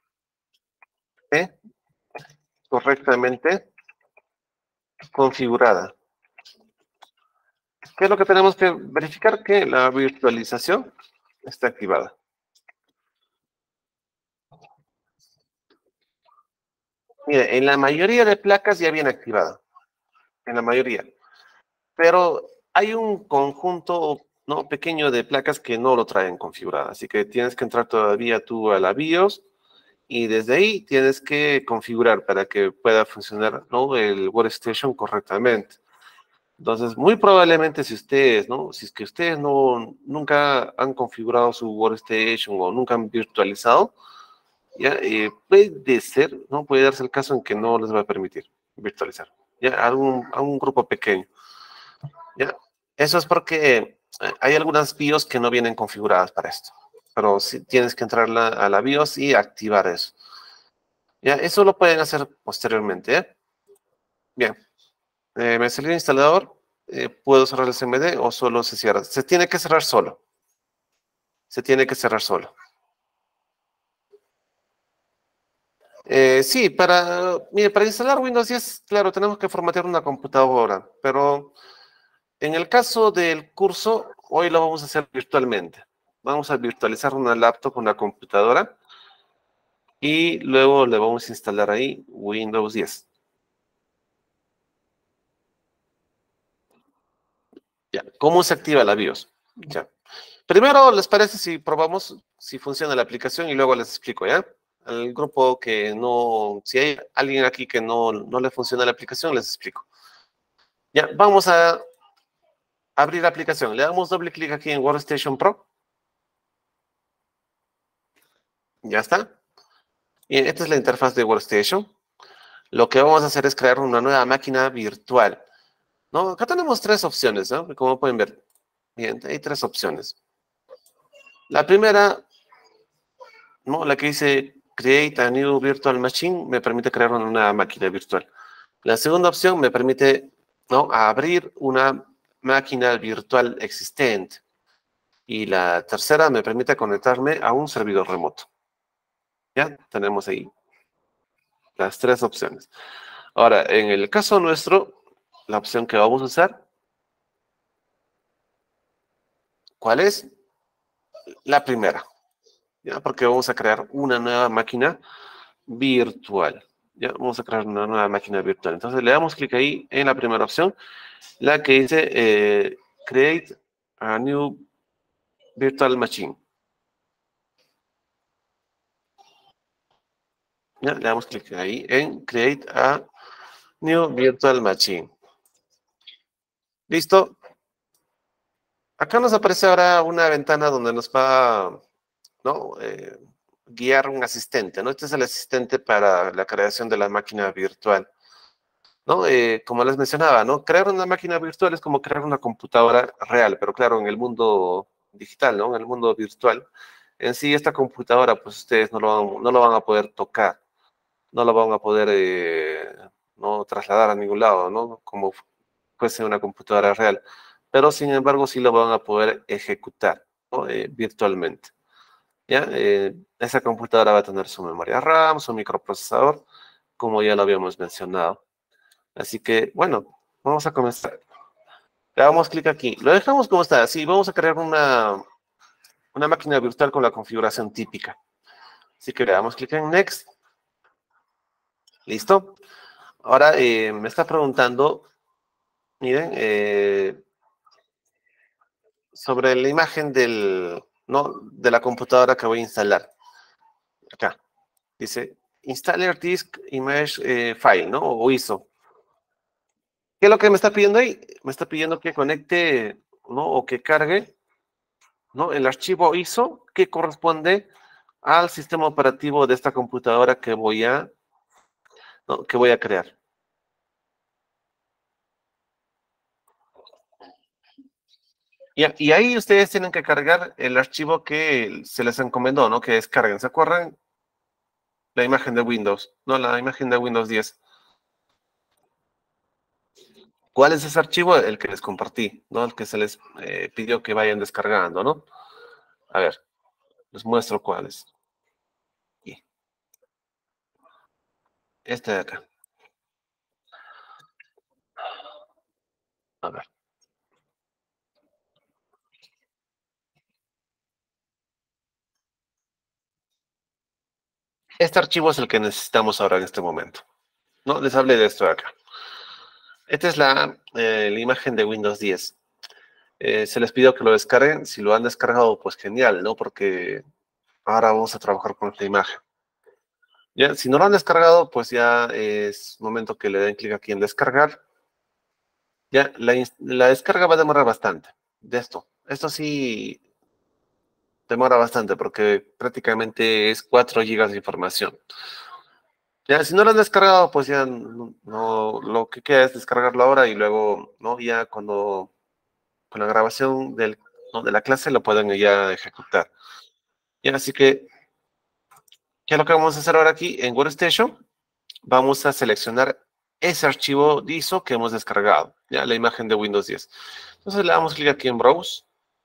esté correctamente configurada. ¿Qué es lo que tenemos que verificar? Que la virtualización está activada. Mire, en la mayoría de placas ya viene activada, en la mayoría. Pero hay un conjunto, ¿no? Pequeño de placas que no lo traen configurada. Así que tienes que entrar todavía tú a la BIOS y desde ahí tienes que configurar para que pueda funcionar, ¿no? El Workstation correctamente. Entonces, muy probablemente si ustedes, ¿no? Si es que ustedes nunca han configurado su Workstation o nunca han virtualizado, ya puede ser, ¿no? Puede darse el caso en que no les va a permitir virtualizar, ya a un grupo pequeño, ya. Eso es porque hay algunas BIOS que no vienen configuradas para esto, pero sí tienes que entrar a la BIOS y activar eso. Ya, eso lo pueden hacer posteriormente, ¿eh? Bien, me salió el instalador. ¿Puedo cerrar el CMD o solo se cierra? Se tiene que cerrar solo. Se tiene que cerrar solo. Sí, mire, para instalar Windows 10, claro, tenemos que formatear una computadora, pero en el caso del curso, hoy lo vamos a hacer virtualmente. Vamos a virtualizar una laptop, una computadora, y luego le vamos a instalar ahí Windows 10. Ya, ¿cómo se activa la BIOS? Ya. Primero, ¿les parece si probamos si funciona la aplicación y luego les explico, ¿ya? Al grupo que no, si hay alguien aquí que no le funciona la aplicación, les explico. Ya, vamos a abrir la aplicación. Le damos doble clic aquí en Workstation Pro. Ya está. Y esta es la interfaz de Workstation. Lo que vamos a hacer es crear una nueva máquina virtual, ¿no? Acá tenemos tres opciones, ¿no? Como pueden ver. Bien, hay tres opciones. La primera, ¿no? La que dice Create a New Virtual Machine me permite crear una nueva máquina virtual. La segunda opción me permite, ¿no? Abrir una máquina virtual existente. Y la tercera me permite conectarme a un servidor remoto. Ya tenemos ahí las tres opciones. Ahora, en el caso nuestro, la opción que vamos a usar, ¿cuál es? La primera, ¿ya? Porque vamos a crear una nueva máquina virtual. Ya, vamos a crear una nueva máquina virtual. Entonces, le damos clic ahí en la primera opción, la que dice Create a New Virtual Machine. Ya, le damos clic ahí en Create a New Virtual Machine. ¿Listo? Acá nos aparece ahora una ventana donde nos va, ¿no? Guiar un asistente, ¿no? Este es el asistente para la creación de la máquina virtual, ¿no? Como les mencionaba, ¿no? Crear una máquina virtual es como crear una computadora real, pero claro, en el mundo digital, ¿no? En el mundo virtual. En sí, esta computadora, pues ustedes no lo van a poder tocar, no lo van a poder, no trasladar a ningún lado, ¿no? Como fuese una computadora real. Pero, sin embargo, sí lo van a poder ejecutar, ¿no? Virtualmente. ¿Ya? Esa computadora va a tener su memoria RAM, su microprocesador, como ya lo habíamos mencionado. Así que, bueno, vamos a comenzar. Le damos clic aquí. Lo dejamos como está. Sí, vamos a crear una máquina virtual con la configuración típica. Así que le damos clic en Next. Listo. Ahora me está preguntando, miren, sobre la imagen ¿no? de la computadora que voy a instalar. Acá. Dice, Installer Disk Image File, ¿no? O ISO. ¿Qué es lo que me está pidiendo ahí? Me está pidiendo que conecte, ¿no? O que cargue, ¿no? El archivo ISO que corresponde al sistema operativo de esta computadora ¿no? que voy a crear. Y ahí ustedes tienen que cargar el archivo que se les encomendó, ¿no? Que descarguen. ¿Se acuerdan? La imagen de Windows, ¿no? La imagen de Windows 10. ¿Cuál es ese archivo? El que les compartí, ¿no? El que se les pidió que vayan descargando, ¿no? A ver, les muestro cuál es. Aquí. Este de acá. A ver. Este archivo es el que necesitamos ahora en este momento. No, les hablé de esto de acá. Esta es la imagen de Windows 10. Se les pidió que lo descarguen. Si lo han descargado, pues genial, ¿no? Porque ahora vamos a trabajar con esta imagen. Ya, si no lo han descargado, pues ya es momento que le den clic aquí en descargar. Ya, la descarga va a demorar bastante de esto. Esto sí demora bastante porque prácticamente es 4 gigas de información. Ya, si no lo han descargado, pues ya lo que queda es descargarlo ahora y luego, ¿no? Ya cuando con la grabación ¿no? de la clase lo pueden ya ejecutar. Ya, así que, ¿qué es lo que vamos a hacer ahora aquí? En Workstation vamos a seleccionar ese archivo de ISO que hemos descargado, ya, la imagen de Windows 10. Entonces le damos clic aquí en Browse.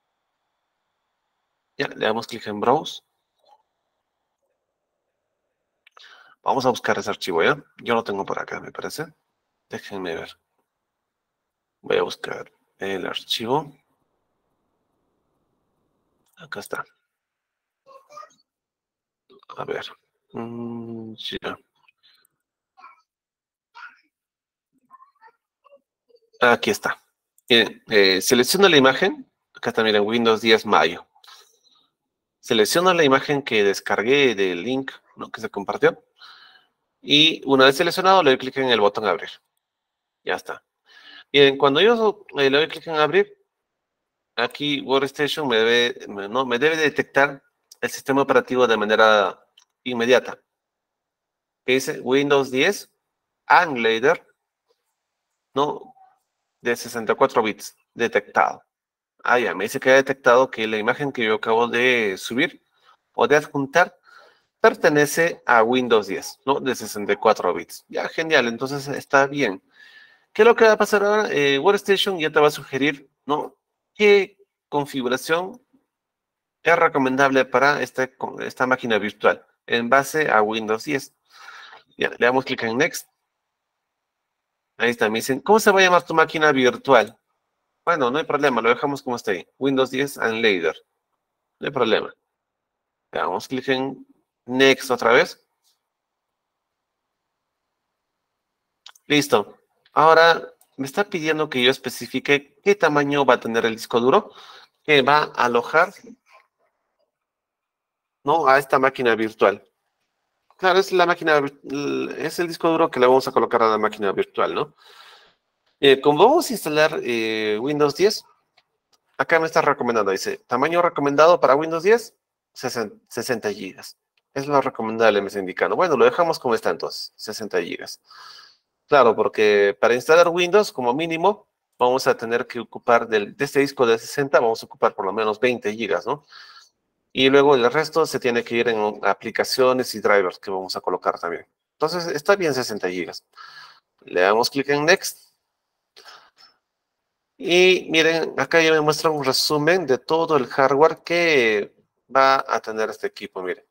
Ya, le damos clic en Browse. Vamos a buscar ese archivo, ¿ya? Yo lo tengo por acá, me parece. Déjenme ver. Voy a buscar el archivo. Acá está. A ver. Ya. Aquí está. Miren, selecciono la imagen. Acá está, miren, Windows 10 Mayo. Selecciono la imagen que descargué del link, ¿no?, que se compartió. Y una vez seleccionado, le doy clic en el botón abrir. Ya está. Bien, cuando yo le doy clic en abrir, aquí Workstation me debe detectar el sistema operativo de manera inmediata. Que dice Windows 10 and Later, ¿no?, de 64 bits detectado. Ah, ya, me dice que ha detectado que la imagen que yo acabo de subir o de adjuntar pertenece a Windows 10, ¿no?, de 64 bits. Ya, genial, entonces está bien. ¿Qué es lo que va a pasar ahora? Workstation ya te va a sugerir, ¿no?, qué configuración es recomendable para esta máquina virtual en base a Windows 10. Ya, le damos clic en Next. Ahí está, me dicen, ¿cómo se va a llamar tu máquina virtual? Bueno, no hay problema, lo dejamos como está ahí. Windows 10 and Later. No hay problema. Le damos clic en Next otra vez. Listo. Ahora me está pidiendo que yo especifique qué tamaño va a tener el disco duro que va a alojar, ¿no?, a esta máquina virtual. Claro, es la máquina, es el disco duro que le vamos a colocar a la máquina virtual, ¿no? Como vamos a instalar Windows 10, acá me está recomendando, dice, tamaño recomendado para Windows 10, 60 gigas. Es lo recomendable, me está indicando. Bueno, lo dejamos como está entonces, 60 gigas. Claro, porque para instalar Windows, como mínimo, vamos a tener que ocupar de este disco de 60, vamos a ocupar por lo menos 20 gigas, ¿no? Y luego el resto se tiene que ir en aplicaciones y drivers que vamos a colocar también. Entonces, está bien 60 gigas. Le damos clic en Next. Y miren, acá ya me muestra un resumen de todo el hardware que va a tener este equipo. Miren,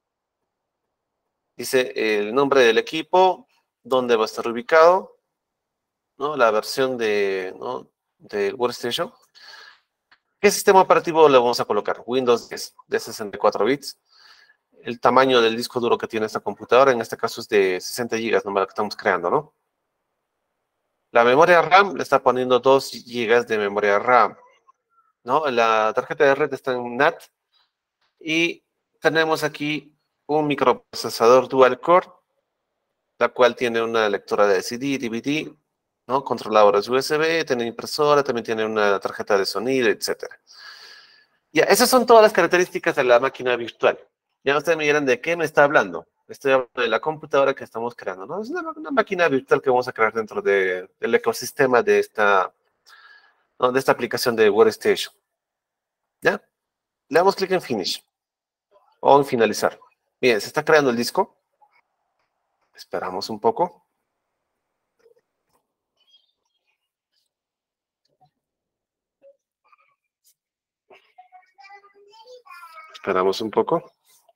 dice el nombre del equipo, dónde va a estar ubicado, ¿no?, la versión ¿no?, del Workstation. ¿Qué sistema operativo le vamos a colocar? Windows 10 de 64 bits. El tamaño del disco duro que tiene esta computadora, en este caso es de 60 gigas, nomás la que estamos creando, ¿no? La memoria RAM le está poniendo 2 gigas de memoria RAM, ¿no? La tarjeta de red está en NAT. Y tenemos aquí un microprocesador dual core, la cual tiene una lectora de CD, DVD, ¿no?, controladores USB, tiene impresora, también tiene una tarjeta de sonido, etcétera. Ya, esas son todas las características de la máquina virtual. Ya ustedes me dirán de qué me está hablando. Estoy hablando de la computadora que estamos creando, ¿no? Es una máquina virtual que vamos a crear dentro del ecosistema de ¿no?, de esta aplicación de Workstation. ¿Ya? Le damos clic en Finish o en Finalizar. Bien, se está creando el disco. Esperamos un poco. Esperamos un poco.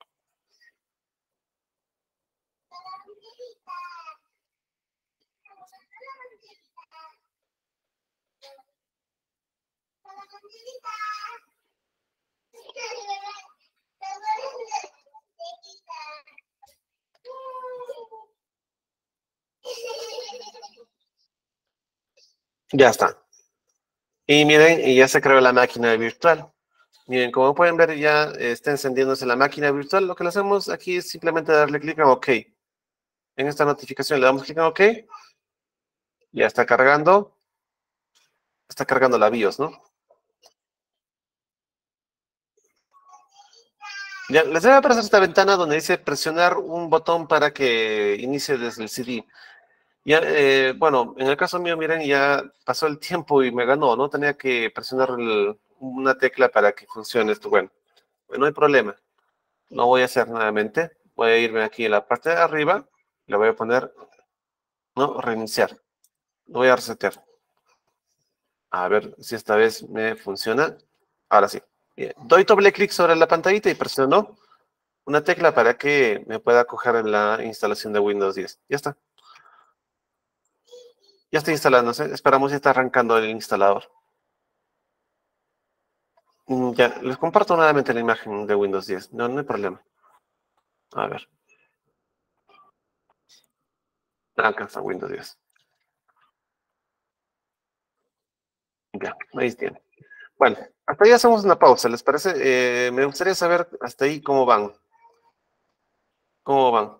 Ya está. Y miren, y ya se creó la máquina virtual. Miren, como pueden ver, ya está encendiéndose la máquina virtual. Lo que le hacemos aquí es simplemente darle clic en OK. En esta notificación le damos clic en OK. Ya está cargando. Está cargando la BIOS, ¿no? Ya, les debe aparecer esta ventana donde dice presionar un botón para que inicie desde el CD. Ya, bueno, en el caso mío, miren, ya pasó el tiempo y me ganó, ¿no? Tenía que presionar una tecla para que funcione esto. Bueno, no hay problema. Lo voy a hacer nuevamente. Voy a irme aquí en la parte de arriba. Le voy a poner, ¿no?, reiniciar. Lo voy a resetear. A ver si esta vez me funciona. Ahora sí. Bien. Doy doble clic sobre la pantallita y presiono una tecla para que me pueda coger en la instalación de Windows 10. Ya está. Ya está instalándose. Esperamos si está arrancando el instalador. Ya, les comparto nuevamente la imagen de Windows 10. No, no hay problema. A ver. Acá está Windows 10. Ya, ahí tiene. Bueno, hasta ahí hacemos una pausa, ¿les parece? Me gustaría saber hasta ahí cómo van. ¿Cómo van?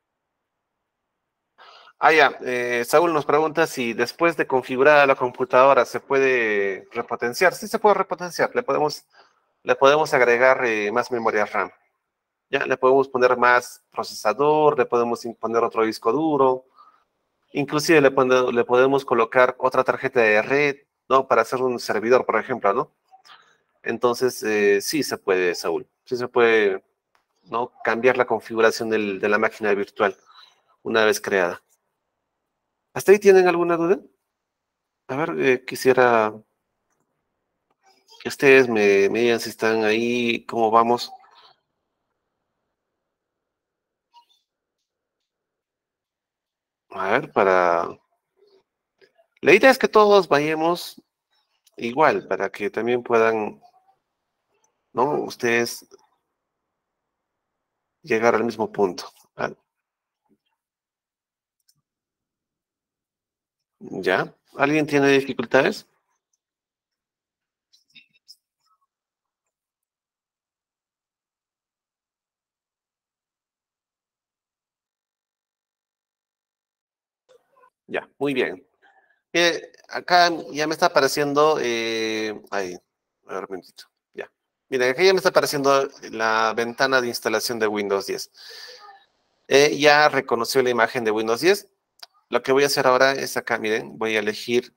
Ah, ya. Saúl nos pregunta si después de configurada la computadora se puede repotenciar. Sí se puede repotenciar. Le podemos agregar más memoria RAM. Ya, le podemos poner más procesador, le podemos poner otro disco duro. Inclusive le podemos colocar otra tarjeta de red, ¿no? Para hacer un servidor, por ejemplo, ¿no? Entonces, sí se puede, Saúl. Sí se puede, ¿no? Cambiar la configuración de la máquina virtual una vez creada. ¿Hasta ahí tienen alguna duda? A ver, quisiera que ustedes me digan si están ahí, cómo vamos. A ver, La idea es que todos vayamos igual, para que también puedan, ¿no? Ustedes llegar al mismo punto. ¿Vale? ¿Ya? ¿Alguien tiene dificultades? Ya, muy bien. Acá ya me está apareciendo, ahí, a ver, un momentito, ya. Miren, acá ya me está apareciendo la ventana de instalación de Windows 10. Ya reconoció la imagen de Windows 10. Lo que voy a hacer ahora es acá, miren, voy a elegir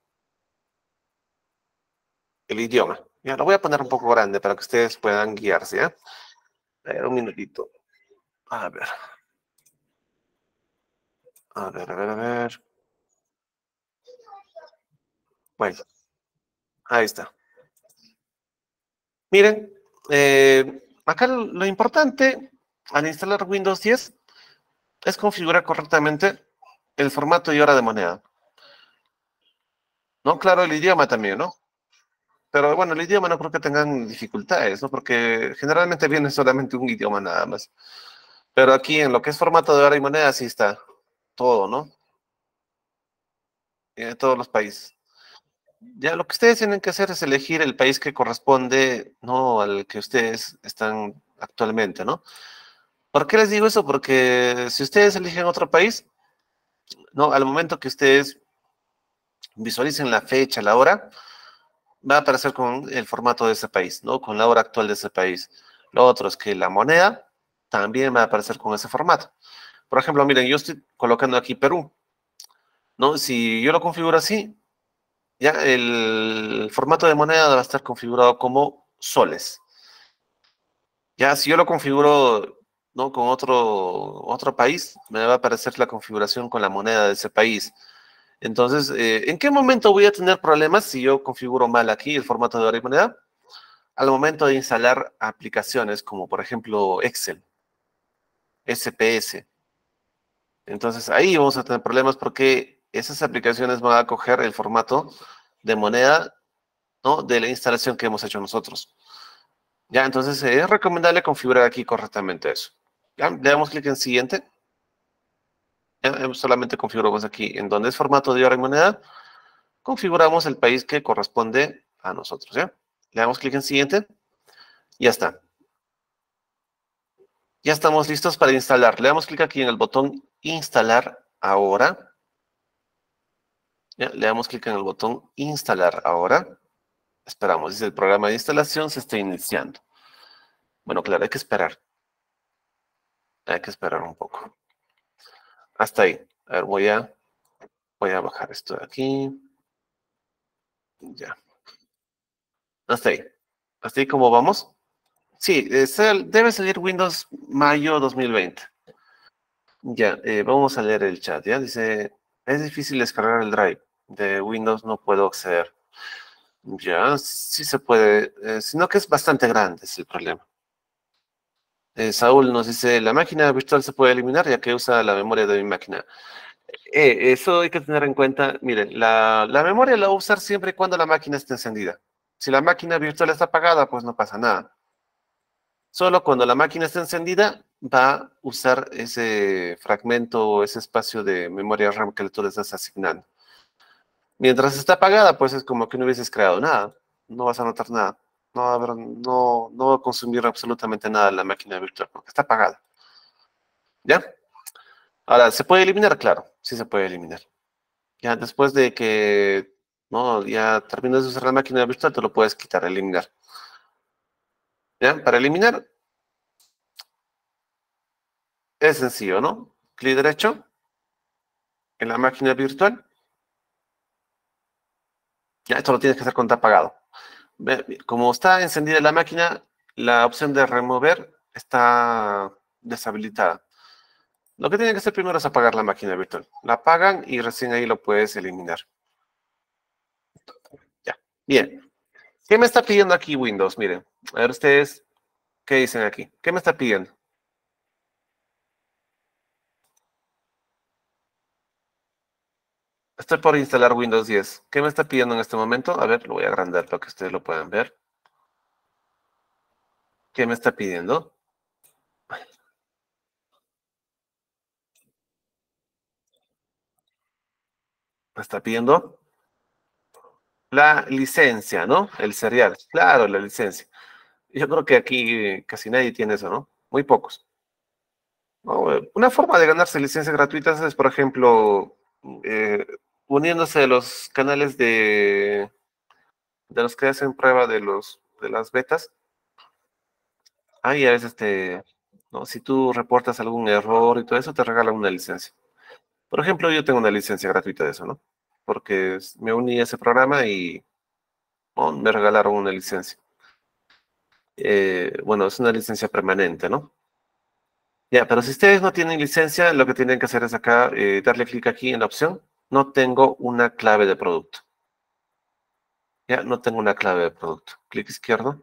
el idioma. Ya, lo voy a poner un poco grande para que ustedes puedan guiarse, ¿ya? A ver, un minutito. A ver, a ver, a ver, a ver. Bueno, ahí está. Miren, acá lo importante al instalar Windows 10 es configurar correctamente el formato y hora de moneda, ¿no? Claro, el idioma también, ¿no? Pero bueno, el idioma no creo que tengan dificultades, ¿no? Porque generalmente viene solamente un idioma nada más. Pero aquí en lo que es formato de hora y moneda sí está todo, ¿no? En todos los países. Ya lo que ustedes tienen que hacer es elegir el país que corresponde, ¿no? Al que ustedes están actualmente, ¿no? ¿Por qué les digo eso? Porque si ustedes eligen otro país, ¿no? Al momento que ustedes visualicen la fecha, la hora, va a aparecer con el formato de ese país, ¿no? Con la hora actual de ese país. Lo otro es que la moneda también va a aparecer con ese formato. Por ejemplo, miren, yo estoy colocando aquí Perú, ¿no? Si yo lo configuro así, ya el formato de moneda va a estar configurado como soles. Ya si yo lo configuro, ¿no? Con otro país, me va a aparecer la configuración con la moneda de ese país. Entonces, ¿en qué momento voy a tener problemas si yo configuro mal aquí el formato de hora y moneda? Al momento de instalar aplicaciones como por ejemplo Excel, SPS. Entonces ahí vamos a tener problemas porque esas aplicaciones van a coger el formato de moneda, ¿no? De la instalación que hemos hecho nosotros. Ya, entonces es recomendable configurar aquí correctamente eso. Ya, le damos clic en siguiente. Ya, solamente configuramos aquí en donde es formato de hora y moneda. Configuramos el país que corresponde a nosotros. ¿Ya? Le damos clic en siguiente. Ya está. Ya estamos listos para instalar. Le damos clic aquí en el botón instalar ahora. Ya, le damos clic en el botón instalar ahora. Esperamos, dice el programa de instalación se está iniciando. Bueno, claro, hay que esperar. Hay que esperar un poco. Hasta ahí. A ver, voy a bajar esto de aquí. Ya. Hasta ahí. Hasta ahí, ¿cómo vamos? Sí, debe salir Windows mayo 2020. Ya, vamos a leer el chat, ¿ya? Dice, es difícil descargar el drive de Windows, no puedo acceder. Ya, sí se puede, sino que es bastante grande, es el problema. Saúl nos dice, la máquina virtual se puede eliminar ya que usa la memoria de mi máquina. Eso hay que tener en cuenta. Miren, la memoria la va a usar siempre y cuando la máquina esté encendida. Si la máquina virtual está apagada, pues no pasa nada. Solo cuando la máquina esté encendida va a usar ese fragmento o ese espacio de memoria RAM que tú le estás asignando. Mientras está apagada, pues es como que no hubieses creado nada. No vas a notar nada. No va a haber, no va a consumir absolutamente nada la máquina virtual, porque está apagada. ¿Ya? Ahora, ¿se puede eliminar? Claro, sí se puede eliminar. Ya después de que, no, ya terminas de usar la máquina virtual, te lo puedes quitar, eliminar. ¿Ya? Para eliminar, es sencillo, ¿no? Clic derecho en la máquina virtual. Ya, esto lo tienes que hacer cuando está apagado. Como está encendida la máquina, la opción de remover está deshabilitada. Lo que tienen que hacer primero es apagar la máquina virtual. La apagan y recién ahí lo puedes eliminar. Ya. Bien. ¿Qué me está pidiendo aquí Windows? Miren, a ver ustedes, ¿qué dicen aquí? ¿Qué me está pidiendo? Estoy por instalar Windows 10. ¿Qué me está pidiendo en este momento? A ver, lo voy a agrandar para que ustedes lo puedan ver. ¿Qué me está pidiendo? Me está pidiendo la licencia, ¿no? El serial. Claro, la licencia. Yo creo que aquí casi nadie tiene eso, ¿no? Muy pocos. ¿No? Una forma de ganarse licencias gratuitas es, por ejemplo, eh, uniéndose a los canales de los que hacen prueba de las betas. Ahí a veces ¿no? Si tú reportas algún error y todo eso, te regalan una licencia. Por ejemplo, yo tengo una licencia gratuita de eso, ¿no? Porque me uní a ese programa y ¿no? Me regalaron una licencia. Bueno, es una licencia permanente, ¿no? Ya, pero si ustedes no tienen licencia, lo que tienen que hacer es acá, darle clic aquí en la opción. No tengo una clave de producto. Ya, no tengo una clave de producto. Clic izquierdo.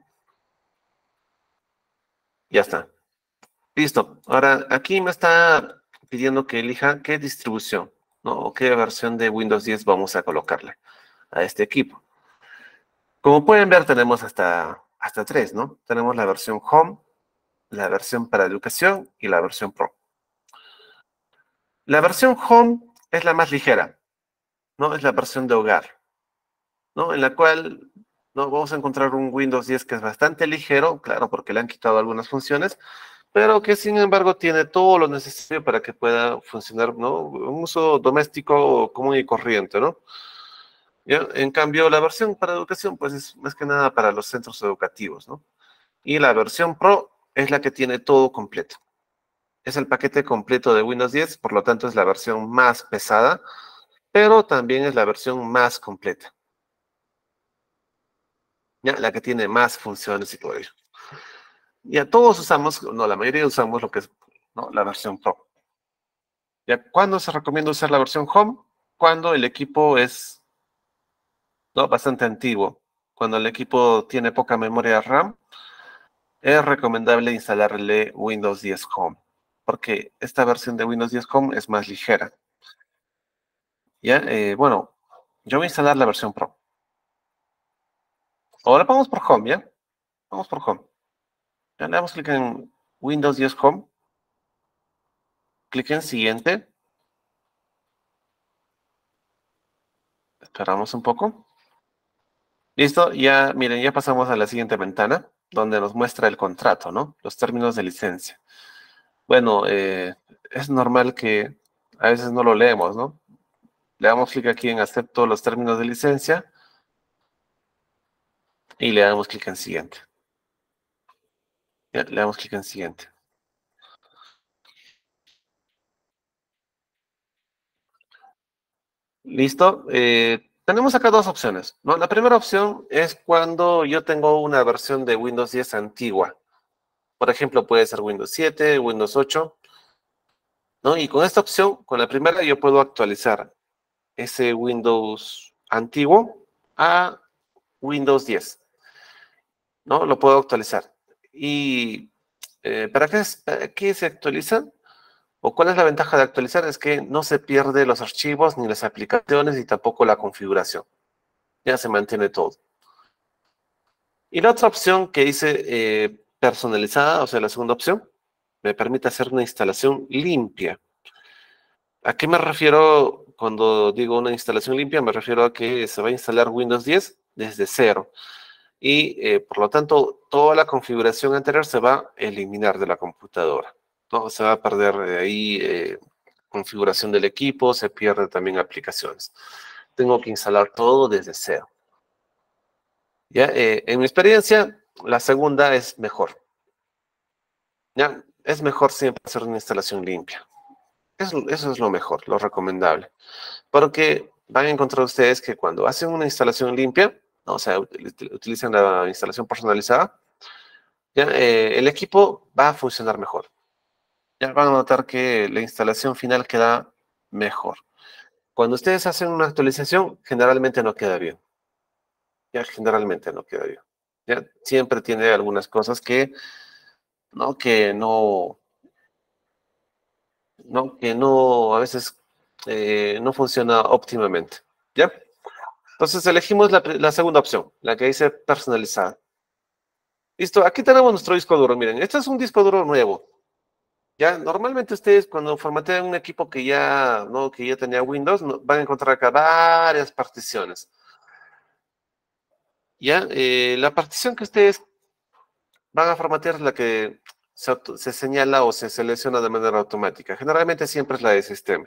Ya está. Listo. Ahora, aquí me está pidiendo que elija qué distribución, ¿no? O qué versión de Windows 10 vamos a colocarle a este equipo. Como pueden ver, tenemos hasta tres, ¿no? Tenemos la versión Home, la versión para educación y la versión Pro. La versión Home es la más ligera, ¿no? Es la versión de hogar, ¿no? En la cual ¿no? Vamos a encontrar un Windows 10 que es bastante ligero, claro, porque le han quitado algunas funciones, pero que sin embargo tiene todo lo necesario para que pueda funcionar, ¿no? Un uso doméstico común y corriente, ¿no? ¿Ya? En cambio, la versión para educación, pues es más que nada para los centros educativos, ¿no? Y la versión Pro es la que tiene todo completo. Es el paquete completo de Windows 10, por lo tanto es la versión más pesada, pero también es la versión más completa. ¿Ya? La que tiene más funciones y todo ello. Ya todos usamos, no, la mayoría usamos lo que es ¿no? la versión Pro. ¿Ya? ¿Cuándo se recomienda usar la versión Home? Cuando el equipo es ¿no? bastante antiguo. Cuando el equipo tiene poca memoria RAM, es recomendable instalarle Windows 10 Home, porque esta versión de Windows 10 Home es más ligera. ¿Ya? Bueno, yo voy a instalar la versión Pro. Ahora vamos por Home, ¿ya? Vamos por Home. Ya le damos clic en Windows 10 Home, clic en Siguiente. Esperamos un poco. Listo, ya, miren, ya pasamos a la siguiente ventana, donde nos muestra el contrato, ¿no? Los términos de licencia. Bueno, es normal que a veces no lo leemos, ¿no? Le damos clic aquí en acepto los términos de licencia y le damos clic en siguiente. Ya, le damos clic en siguiente. Listo. Tenemos acá dos opciones, ¿no? La primera opción es cuando yo tengo una versión de Windows 10 antigua. Por ejemplo, puede ser Windows 7, Windows 8, ¿no? Y con esta opción, con la primera, yo puedo actualizar ese Windows antiguo a Windows 10, ¿no? Lo puedo actualizar. ¿Y para qué se actualizan? ¿O cuál es la ventaja de actualizar? Es que no se pierde los archivos, ni las aplicaciones, ni tampoco la configuración. Ya se mantiene todo. Y la otra opción que dice personalizada, o sea, la segunda opción, me permite hacer una instalación limpia. ¿A qué me refiero cuando digo una instalación limpia, me refiero a que se va a instalar Windows 10 desde cero. Y por lo tanto, toda la configuración anterior se va a eliminar de la computadora, ¿no? Se va a perder ahí configuración del equipo, se pierden también aplicaciones. Tengo que instalar todo desde cero. ¿Ya? En mi experiencia, la segunda es mejor. ¿Ya? Es mejor siempre hacer una instalación limpia. Eso es lo mejor, lo recomendable. Porque van a encontrar ustedes que cuando hacen una instalación limpia, ¿no? O sea, utilizan la instalación personalizada, ¿ya? El equipo va a funcionar mejor. Ya van a notar que la instalación final queda mejor. Cuando ustedes hacen una actualización, generalmente no queda bien. Ya generalmente no queda bien. Ya siempre tiene algunas cosas que no, a veces no funciona óptimamente. ¿Ya? Entonces elegimos la segunda opción, la que dice personalizada. Listo, aquí tenemos nuestro disco duro. Miren, este es un disco duro nuevo. Ya, normalmente ustedes cuando formatean un equipo que ya, ¿no? que ya tenía Windows, van a encontrar acá varias particiones. Ya, la partición que ustedes van a formatear es la que se señala o se selecciona de manera automática. Generalmente siempre es la de sistema.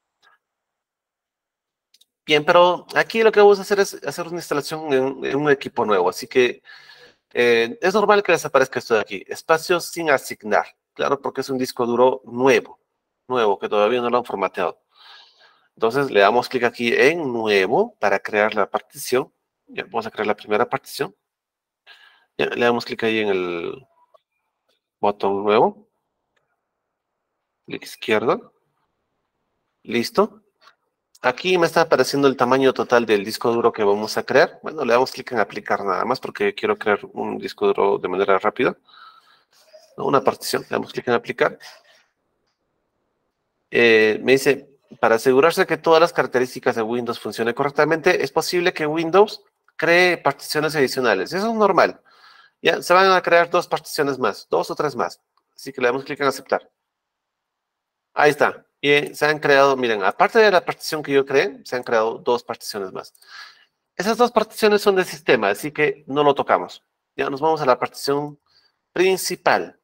Bien, pero aquí lo que vamos a hacer es hacer una instalación en un equipo nuevo. Así que es normal que les aparezca esto de aquí, espacios sin asignar. Claro, porque es un disco duro nuevo, que todavía no lo han formateado. Entonces le damos clic aquí en nuevo para crear la partición. Ya, vamos a crear la primera partición. Ya, le damos clic ahí en el botón nuevo, clic izquierdo. Listo. Aquí me está apareciendo el tamaño total del disco duro que vamos a crear. Bueno, le damos clic en aplicar nada más porque quiero crear un disco duro de manera rápida. ¿No? Una partición, le damos clic en aplicar. Me dice, para asegurarse que todas las características de Windows funcionen correctamente, es posible que Windows cree particiones adicionales. Eso es normal. Ya se van a crear dos particiones más, dos o tres más. Así que le damos clic en aceptar. Ahí está. Y se han creado, miren, aparte de la partición que yo creé, se han creado dos particiones más. Esas dos particiones son de sistema, así que no lo tocamos. Ya nos vamos a la partición principal.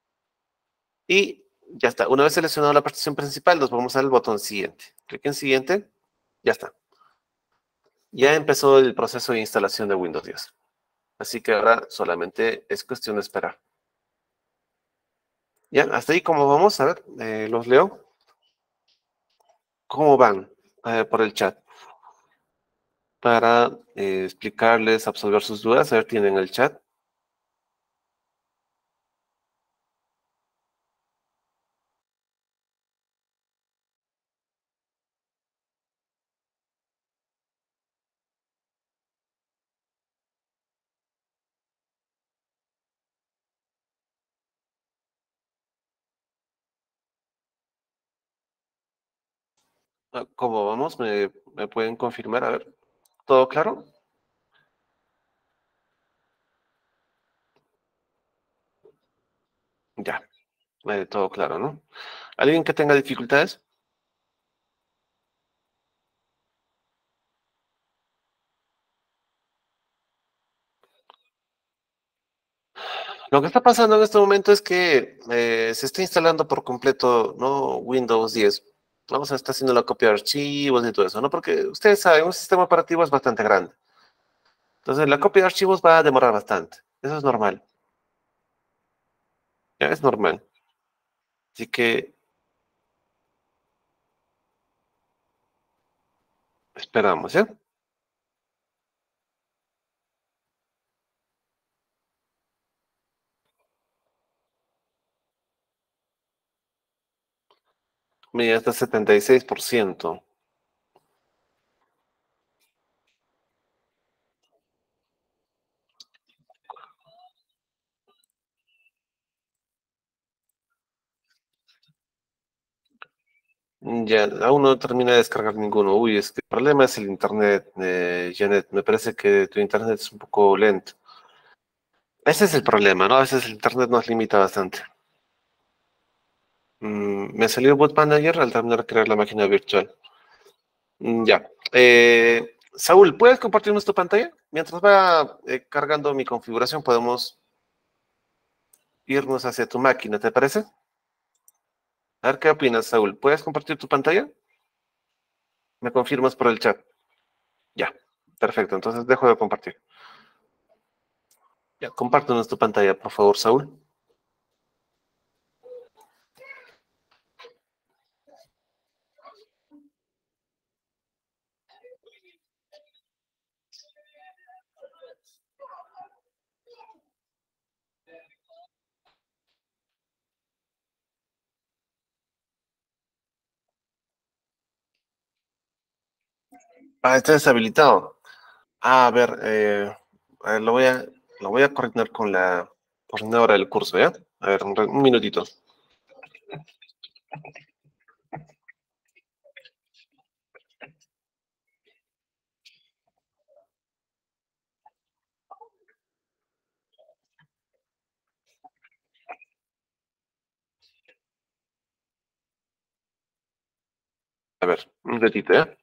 Y ya está. Una vez seleccionado la partición principal, nos vamos al botón siguiente. Clic en siguiente. Ya está. Ya empezó el proceso de instalación de Windows 10. Así que ahora solamente es cuestión de esperar. Ya, hasta ahí cómo vamos, a ver, los leo. ¿Cómo van? Por el chat. Para explicarles, absolver sus dudas. A ver, tienen el chat. ¿Cómo vamos? ¿Me pueden confirmar? A ver, ¿todo claro? Ya, todo claro, ¿no? ¿Alguien que tenga dificultades? Lo que está pasando en este momento es que se está instalando por completo, ¿no? Windows 10. Vamos a estar haciendo la copia de archivos y todo eso, ¿no? Porque ustedes saben, un sistema operativo es bastante grande. Entonces, la copia de archivos va a demorar bastante. Eso es normal. Ya es normal. Así que esperamos, ¿ya? Mira, hasta 76%. Ya, aún no termina de descargar ninguno. Uy, es que el problema es el internet, Janet. Me parece que tu internet es un poco lento. Ese es el problema, ¿no? A veces el internet nos limita bastante. Me salió Boot Manager al terminar de crear la máquina virtual. Ya. Saúl, ¿puedes compartirnos tu pantalla? Mientras va cargando mi configuración, podemos irnos hacia tu máquina, ¿te parece? A ver, ¿qué opinas, Saúl? ¿Puedes compartir tu pantalla? ¿Me confirmas por el chat? Ya, perfecto. Entonces dejo de compartir. Ya, compártenos tu pantalla, por favor, Saúl. Ah, está deshabilitado. Ah, a ver, lo voy a coordinar con la coordinadora del curso, ¿ya? A ver, un minutito. A ver, un minutito, ¿ya?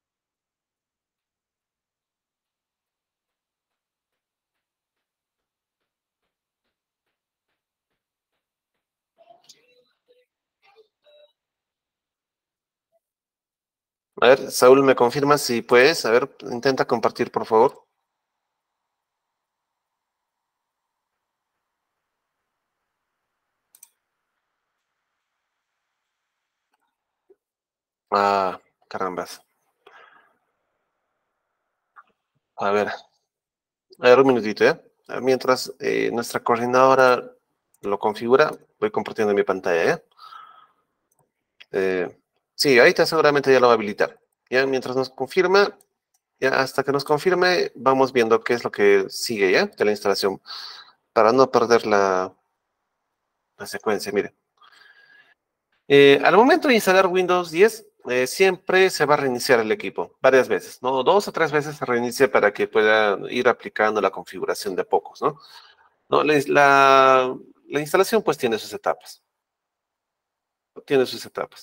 A ver, Saúl, ¿me confirmas si puedes? A ver, intenta compartir, por favor. Ah, carambas. A ver, un minutito, ¿ya? Mientras nuestra coordinadora lo configura, voy compartiendo mi pantalla, ¿ya? Sí, ahorita seguramente ya lo va a habilitar. Ya, mientras nos confirma, ya hasta que nos confirme, vamos viendo qué es lo que sigue, ¿ya? De la instalación, para no perder la secuencia, mire. Al momento de instalar Windows 10, siempre se va a reiniciar el equipo, varias veces, ¿no? 2 o 3 veces se reinicia para que pueda ir aplicando la configuración de pocos, ¿no? ¿No? La instalación pues tiene sus etapas, tiene sus etapas.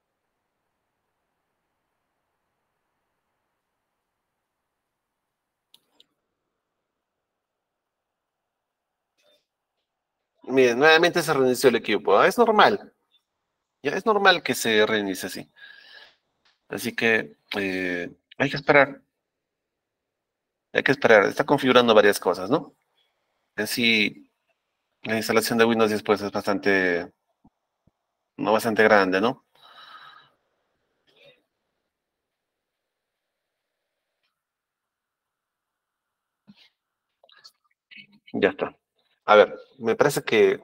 Miren, nuevamente se reinició el equipo, ¿ah? Es normal, ya es normal que se reinicie así. Así que hay que esperar, hay que esperar. Está configurando varias cosas, ¿no? En sí, la instalación de Windows 10 pues es bastante, no bastante grande, ¿no? Ya está. A ver, me parece que,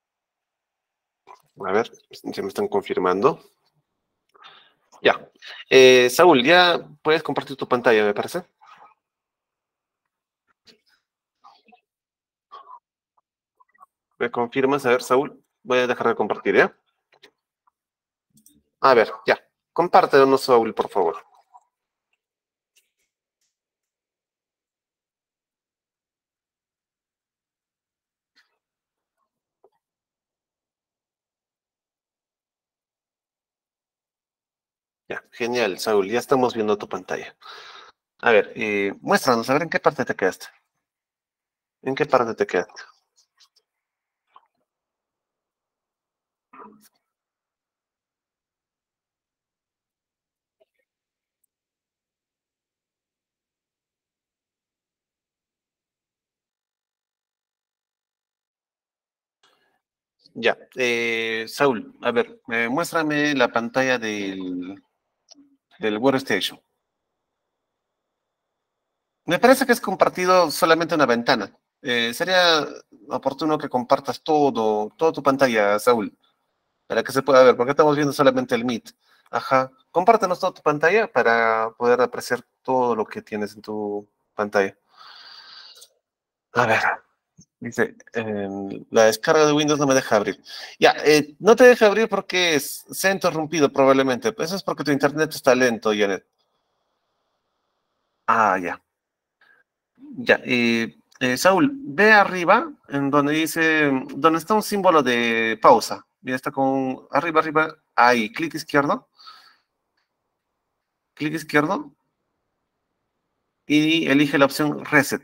a ver, se me están confirmando. Ya. Saúl, ya puedes compartir tu pantalla, me parece. ¿Me confirmas? A ver, Saúl, voy a dejar de compartir, ¿ya? A ver, ya. Compártenos, Saúl, por favor. Ya, genial, Saúl, ya estamos viendo tu pantalla. A ver, muéstranos, a ver en qué parte te quedaste. ¿En qué parte te quedaste? Ya, Saúl, a ver, muéstrame la pantalla del Workstation. Me parece que es compartido solamente una ventana. Sería oportuno que compartas toda tu pantalla, Saúl, para que se pueda ver, porque estamos viendo solamente el Meet. Ajá. Compártenos toda tu pantalla para poder apreciar todo lo que tienes en tu pantalla. A ver, dice, la descarga de Windows no me deja abrir. Ya, no te deja abrir porque se ha interrumpido probablemente. Eso es porque tu internet está lento, Janet. Ah, ya. Ya, Saúl, ve arriba, en donde dice, donde está un símbolo de pausa. Ya está con, arriba, ahí, clic izquierdo, clic izquierdo y elige la opción Reset.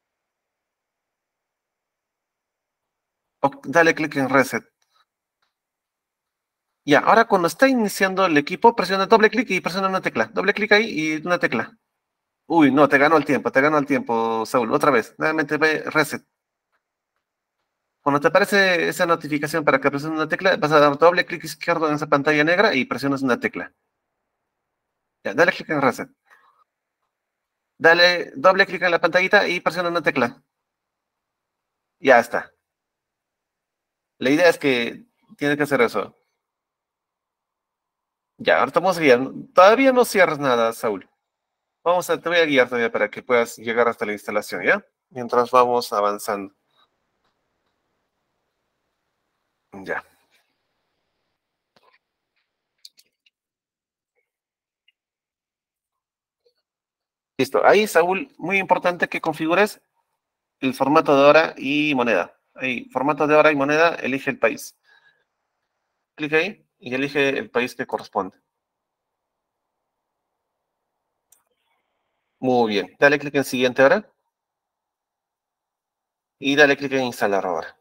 Dale clic en Reset. Ya, ahora cuando está iniciando el equipo, presiona doble clic y presiona una tecla. Doble clic ahí y una tecla. Uy, no, te ganó el tiempo, Saúl. Otra vez, nuevamente ve Reset. Cuando te aparece esa notificación para que presiones una tecla, vas a dar doble clic izquierdo en esa pantalla negra y presionas una tecla. Ya, dale clic en Reset. Dale doble clic en la pantallita y presiona una tecla. Ya está. La idea es que tienes que hacer eso. Ya, ahora te vamos a guiar. Todavía no cierres nada, Saúl. Te voy a guiar todavía para que puedas llegar hasta la instalación, ¿ya? Mientras vamos avanzando. Ya. Listo. Ahí, Saúl, muy importante que configures el formato de hora y moneda. Ahí, formato de hora y moneda, elige el país. Clic ahí y elige el país que corresponde. Muy bien. Dale clic en siguiente ahora. Y dale clic en instalar ahora.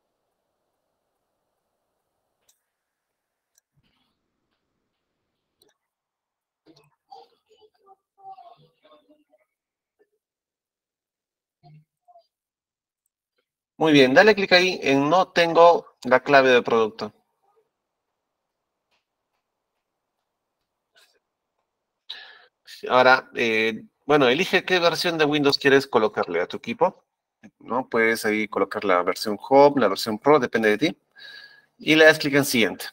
Muy bien. Dale clic ahí en no tengo la clave de producto. Ahora, bueno, elige qué versión de Windows quieres colocarle a tu equipo, ¿no? Puedes ahí colocar la versión Home, la versión Pro, depende de ti. Y le das clic en Siguiente.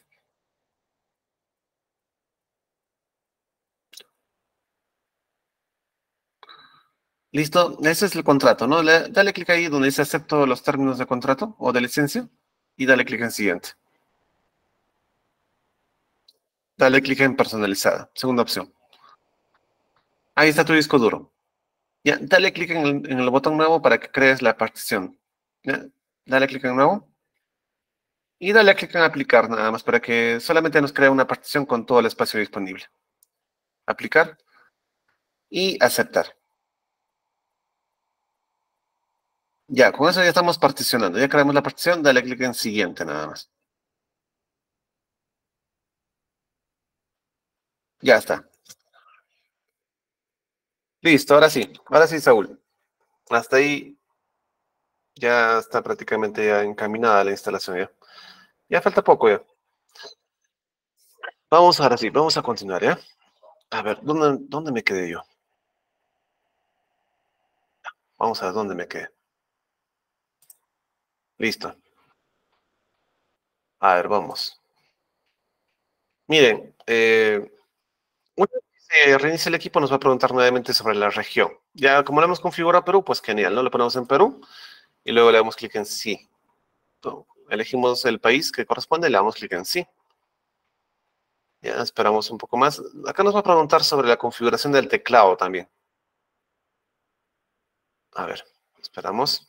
Listo, ese es el contrato, ¿no? Dale clic ahí donde dice acepto los términos de contrato o de licencia y dale clic en Siguiente. Dale clic en Personalizada, segunda opción. Ahí está tu disco duro. Ya, dale clic en el botón nuevo para que crees la partición. Ya, dale clic en nuevo. Y dale clic en aplicar nada más para que solamente nos crea una partición con todo el espacio disponible. Aplicar y aceptar. Ya, con eso ya estamos particionando. Ya creamos la partición, dale clic en siguiente nada más. Ya está. Listo, ahora sí, Saúl. Hasta ahí ya está prácticamente ya encaminada la instalación ya. Ya falta poco ya. Vamos ahora sí, vamos a continuar ya. A ver, ¿dónde me quedé yo? Vamos a ver dónde me quedé. Listo. A ver, vamos. Miren, una vez que se reinicia el equipo, nos va a preguntar nuevamente sobre la región. Ya como lo hemos configurado Perú, pues genial, ¿no? Lo ponemos en Perú y luego le damos clic en sí. Elegimos el país que corresponde y le damos clic en sí. Ya esperamos un poco más. Acá nos va a preguntar sobre la configuración del teclado también. A ver, esperamos.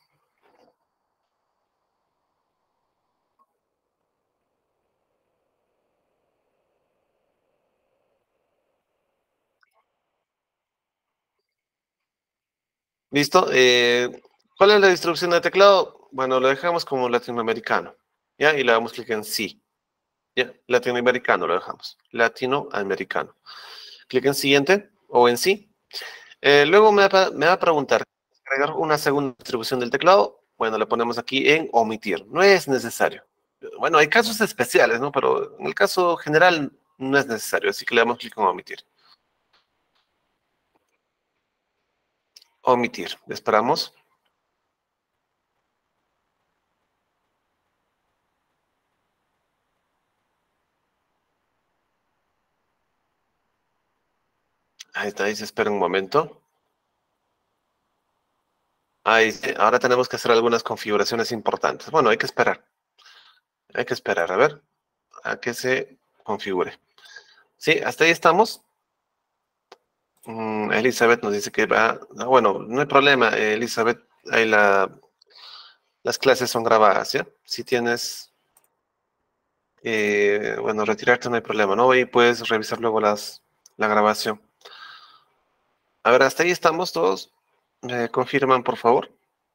¿Listo? ¿Cuál es la distribución de teclado? Bueno, lo dejamos como latinoamericano. ¿Ya? Y le damos clic en sí. ¿Ya? Latinoamericano lo dejamos. Latinoamericano. Clic en siguiente o en sí. Luego me va a preguntar, ¿agregar una segunda distribución del teclado? Bueno, le ponemos aquí en omitir. No es necesario. Bueno, hay casos especiales, ¿no? Pero en el caso general no es necesario, así que le damos clic en omitir. Omitir. Esperamos. Ahí está, ahí se espera un momento. Ahí, ahora tenemos que hacer algunas configuraciones importantes. Bueno, hay que esperar. Hay que esperar, a ver, a que se configure. Sí, hasta ahí estamos. Elizabeth nos dice que va. Bueno, no hay problema, Elizabeth. Ahí las clases son grabadas, ¿ya? Si tienes, bueno, retirarte no hay problema, ¿no? Y puedes revisar luego la grabación. A ver, hasta ahí estamos todos. ¿Me confirman, por favor?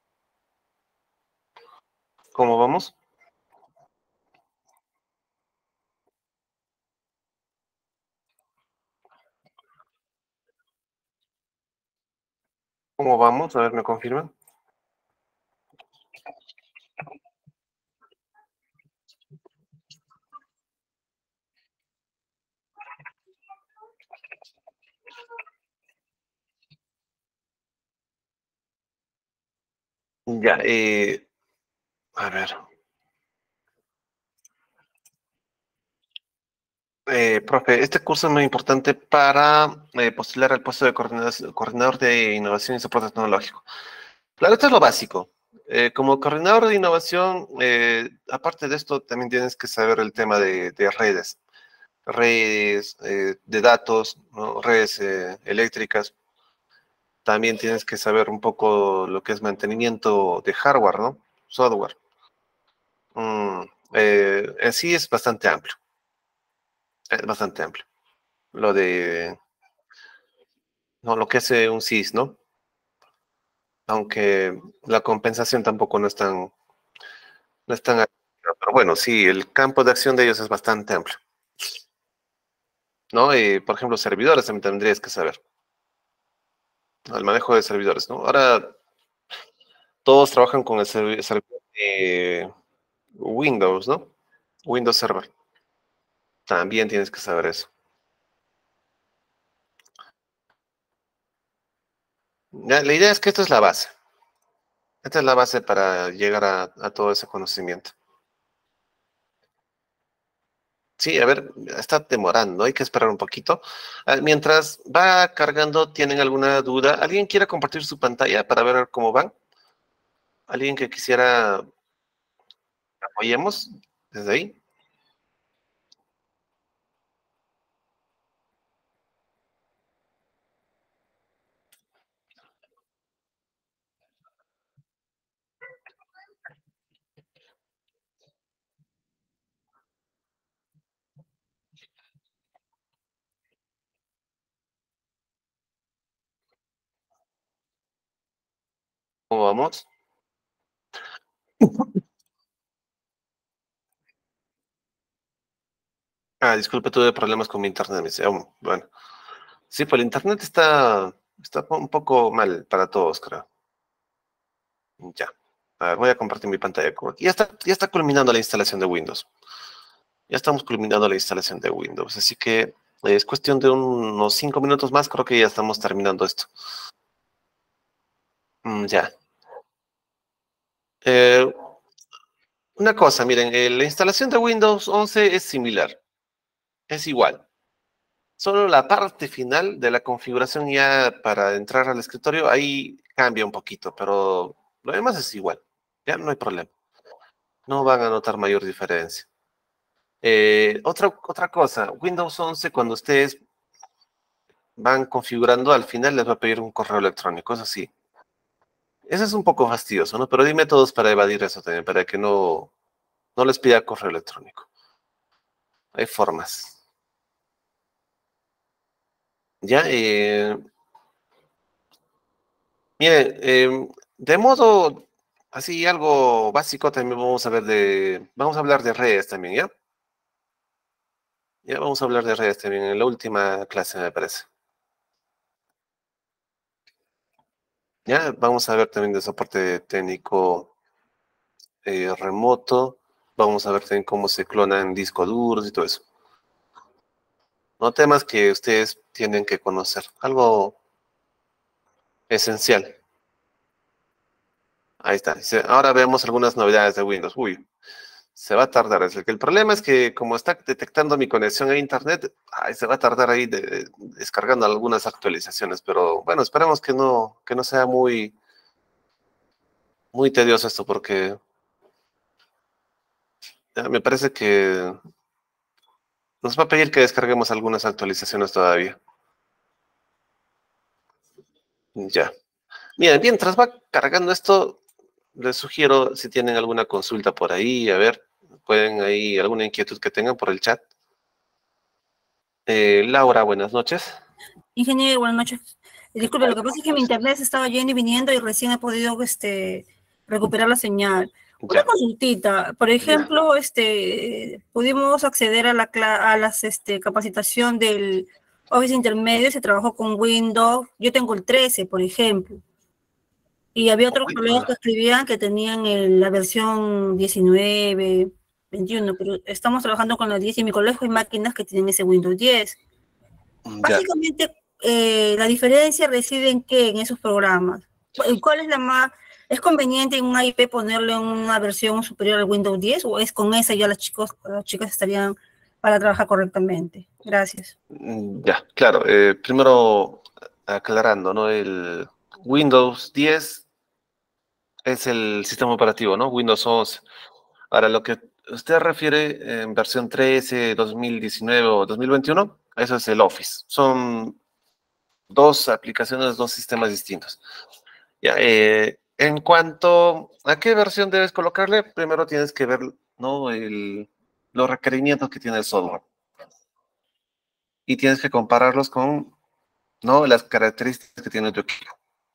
¿Cómo vamos? ¿Cómo vamos? A ver, ¿me confirman? Ya, a ver. Profe, este curso es muy importante para postular al puesto de coordinador de innovación y soporte tecnológico. Claro, esto es lo básico. Como coordinador de innovación, aparte de esto, también tienes que saber el tema de redes de datos, ¿no? Redes eléctricas. También tienes que saber un poco lo que es mantenimiento de hardware, ¿no? Software. En sí es bastante amplio. Lo de, no, lo que es un SIS, ¿no? Aunque la compensación tampoco no es tan, pero bueno, sí, el campo de acción de ellos es bastante amplio, ¿no? Y, por ejemplo, servidores también tendrías que saber, ¿no? El manejo de servidores, ¿no? Ahora todos trabajan con el servidor de Windows, ¿no? Windows Server. También tienes que saber eso. Ya, la idea es que esta es la base. Esta es la base para llegar a todo ese conocimiento. Sí, a ver, está demorando, hay que esperar un poquito. Mientras va cargando, ¿tienen alguna duda? ¿Alguien quiere compartir su pantalla para ver cómo van? ¿Alguien que quisiera apoyemos desde ahí? ¿Cómo vamos? Disculpe, tuve problemas con mi internet. Me dice, bueno, sí, pues el internet está un poco mal para todos, creo. Ya. A ver, voy a compartir mi pantalla. Ya está culminando la instalación de Windows. Ya estamos culminando la instalación de Windows. Así que es cuestión de unos 5 minutos más. Creo que ya estamos terminando esto. Ya. Eh, una cosa, miren, la instalación de Windows 11 es similar. Es igual. Solo la parte final de la configuración ya para entrar al escritorio, ahí cambia un poquito, pero lo demás es igual. Ya no hay problema. No van a notar mayor diferencia. Otra cosa, Windows 11, cuando ustedes van configurando, al final les va a pedir un correo electrónico, eso sí. Eso es un poco fastidioso, ¿no? Pero hay métodos para evadir eso también, para que no les pida correo electrónico. Hay formas. Ya, mire, de modo así algo básico también vamos a hablar de redes también, ¿ya? Ya vamos a hablar de redes también en la última clase, me parece. Ya, vamos a ver también de soporte técnico remoto. Vamos a ver también cómo se clonan discos duros y todo eso. No temas que ustedes tienen que conocer. Algo esencial. Ahí está. Ahora vemos algunas novedades de Windows. Uy, se va a tardar. El problema es que como está detectando mi conexión a Internet, se va a tardar ahí descargando algunas actualizaciones. Pero bueno, esperemos que no sea muy tedioso esto porque me parece que nos va a pedir que descarguemos algunas actualizaciones todavía. Ya. Bien, mientras va cargando esto, les sugiero si tienen alguna consulta por ahí, a ver, pueden ahí, alguna inquietud que tengan por el chat. Laura, buenas noches.
Ingeniero, buenas noches. Disculpe, lo que pasa es que mi internet se estaba yendo y viniendo y recién he podido recuperar la señal. Una
Ya,
consultita, por
ya.
ejemplo, pudimos acceder a las capacitación del Office Intermedio, se trabajó con Windows, yo tengo el 13, por ejemplo, y había otros colegas que escribían que tenían la versión 19, 21, pero estamos trabajando con la 10 y en mi colegio hay máquinas que tienen ese Windows 10.
Ya.
Básicamente, la diferencia reside en qué en esos programas. ¿Cuál es la más? ¿Es conveniente en una IP ponerle una versión superior al Windows 10 o es con esa ya las chicas estarían para trabajar correctamente? Gracias.
Ya, claro. Primero, aclarando, ¿no? El Windows 10 es el sistema operativo, ¿no? Windows 11. Ahora, lo que usted refiere en versión 13, 2019 o 2021, eso es el Office. Son dos aplicaciones, dos sistemas distintos. Ya, en cuanto a qué versión debes colocarle, primero tienes que ver, ¿no? Los requerimientos que tiene el software. Y tienes que compararlos con, ¿no? Las características que tiene tu equipo.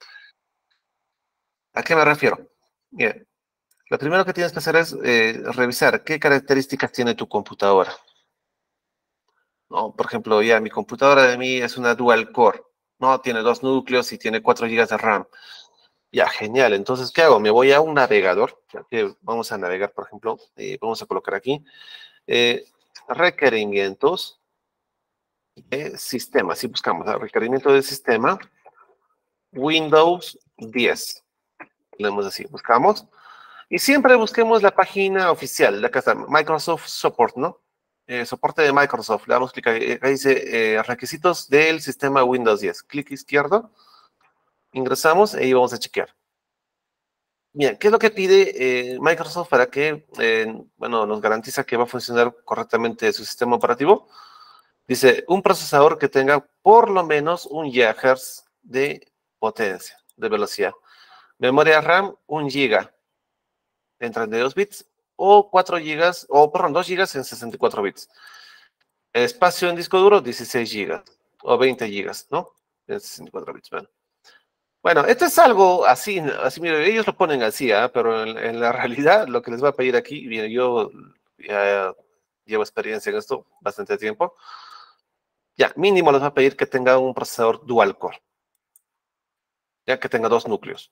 ¿A qué me refiero? Bien, lo primero que tienes que hacer es revisar qué características tiene tu computadora. ¿No? Por ejemplo, ya mi computadora de mí es una dual core, ¿no? Tiene dos núcleos y tiene 4 gigas de RAM. Ya, genial. Entonces, ¿qué hago? Me voy a un navegador. Ya que vamos a navegar, por ejemplo, vamos a colocar aquí eh, requerimientos de sistema. Si buscamos requerimiento de sistema, Windows 10. Leemos así, buscamos. Y siempre busquemos la página oficial. De acá está Microsoft Support, ¿no? Soporte de Microsoft. Le damos clic ahí, ahí dice requisitos del sistema Windows 10. Clic izquierdo, ingresamos y vamos a chequear. Bien, ¿qué es lo que pide Microsoft para que, bueno, nos garantiza que va a funcionar correctamente su sistema operativo? Dice, un procesador que tenga por lo menos 1 GHz de potencia, de velocidad. Memoria RAM, 1 GB en 32 bits o 4 gigas, o perdón, 2 gigas en 64 bits. Espacio en disco duro, 16 gigas o 20 gigas, ¿no? En 64 bits, bueno. Bueno, esto es algo así, así, mire, ellos lo ponen así, pero en la realidad lo que les va a pedir aquí, bien, yo ya llevo experiencia en esto bastante tiempo, ya, mínimo les va a pedir que tenga un procesador dual core, ya que tenga dos núcleos.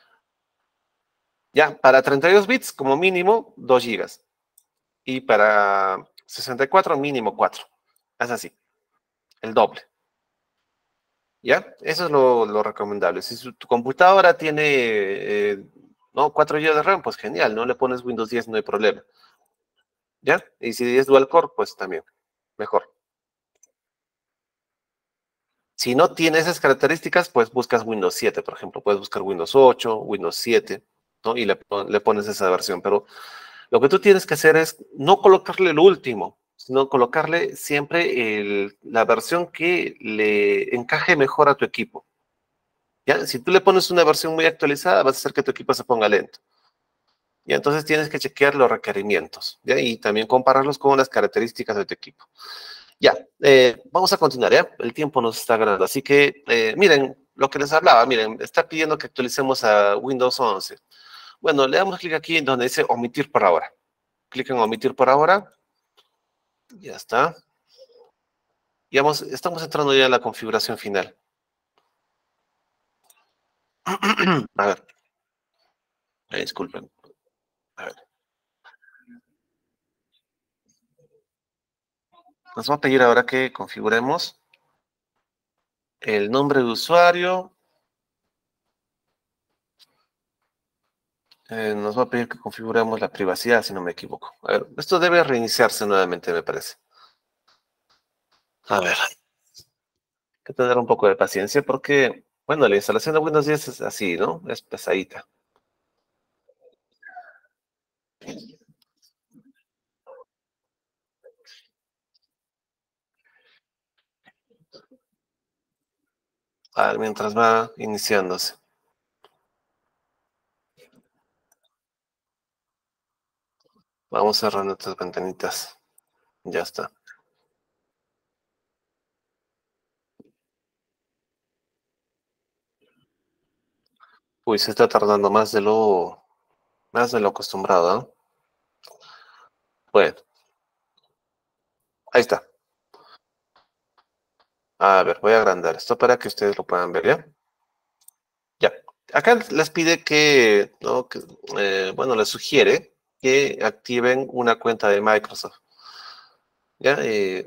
Ya, para 32 bits, como mínimo, 2 gigas. Y para 64, mínimo 4. Es así, el doble. ¿Ya? Eso es lo recomendable. Si tu computadora tiene, no, 4 GB de RAM, pues genial, no le pones Windows 10, no hay problema. ¿Ya? Y si es dual core, pues también, mejor. Si no tiene esas características, pues buscas Windows 7, por ejemplo. Puedes buscar Windows 8, Windows 7, ¿no? Y le pones esa versión. Pero lo que tú tienes que hacer es no colocarle lo último, sino colocarle siempre la versión que le encaje mejor a tu equipo. ¿Ya? Si tú le pones una versión muy actualizada, vas a hacer que tu equipo se ponga lento. Y entonces tienes que chequear los requerimientos, ¿ya? Y también compararlos con las características de tu equipo. Ya, vamos a continuar, ¿ya? El tiempo nos está ganando. Así que, miren, lo que les hablaba, miren, está pidiendo que actualicemos a Windows 11. Bueno, le damos clic aquí en donde dice omitir por ahora. Clic en omitir por ahora. Ya está. Y estamos entrando ya en la configuración final. A ver, disculpen. A ver. Nos va a pedir ahora que configuremos el nombre de usuario. Nos va a pedir que configuremos la privacidad, si no me equivoco. A ver, esto debe reiniciarse nuevamente, me parece. A ver, hay que tener un poco de paciencia porque, bueno, la instalación de Windows 10 es así, ¿no? Es pesadita. A ver, mientras va iniciándose. Vamos cerrando estas ventanitas. Ya está. Uy, se está tardando más de lo acostumbrado, ¿eh? Bueno, ahí está. A ver, voy a agrandar esto para que ustedes lo puedan ver, ¿ya? Ya. Acá les pide que, ¿no? Bueno, les sugiere que activen una cuenta de Microsoft. ¿Ya?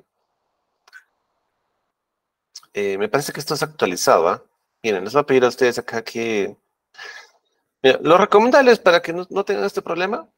Me parece que esto es actualizado, ¿ah? Miren, les voy a pedir a ustedes acá que... Mira, lo recomendable es para que no tengan este problema,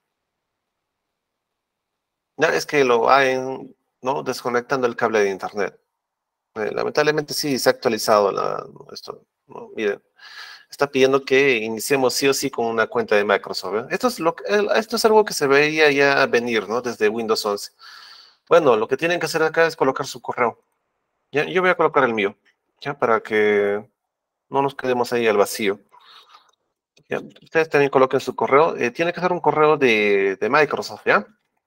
¿ya? Es que lo hagan, ¿no? Desconectando el cable de internet. Lamentablemente sí se ha actualizado esto, ¿no? Miren, está pidiendo que iniciemos sí o sí con una cuenta de Microsoft, ¿eh? Esto es algo que se veía ya venir, ¿no? Desde Windows 11. Bueno, lo que tienen que hacer acá es colocar su correo. ¿Ya? Yo voy a colocar el mío, ¿ya? Para que no nos quedemos ahí al vacío. ¿Ya? Ustedes también coloquen su correo. Tiene que ser un correo de Microsoft, ¿ya?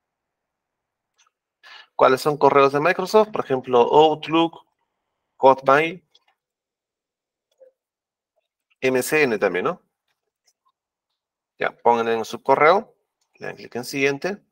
¿Cuáles son correos de Microsoft? Por ejemplo, Outlook, Hotmail, MSN también, ¿no? Ya, pongan en su correo, le dan clic en siguiente.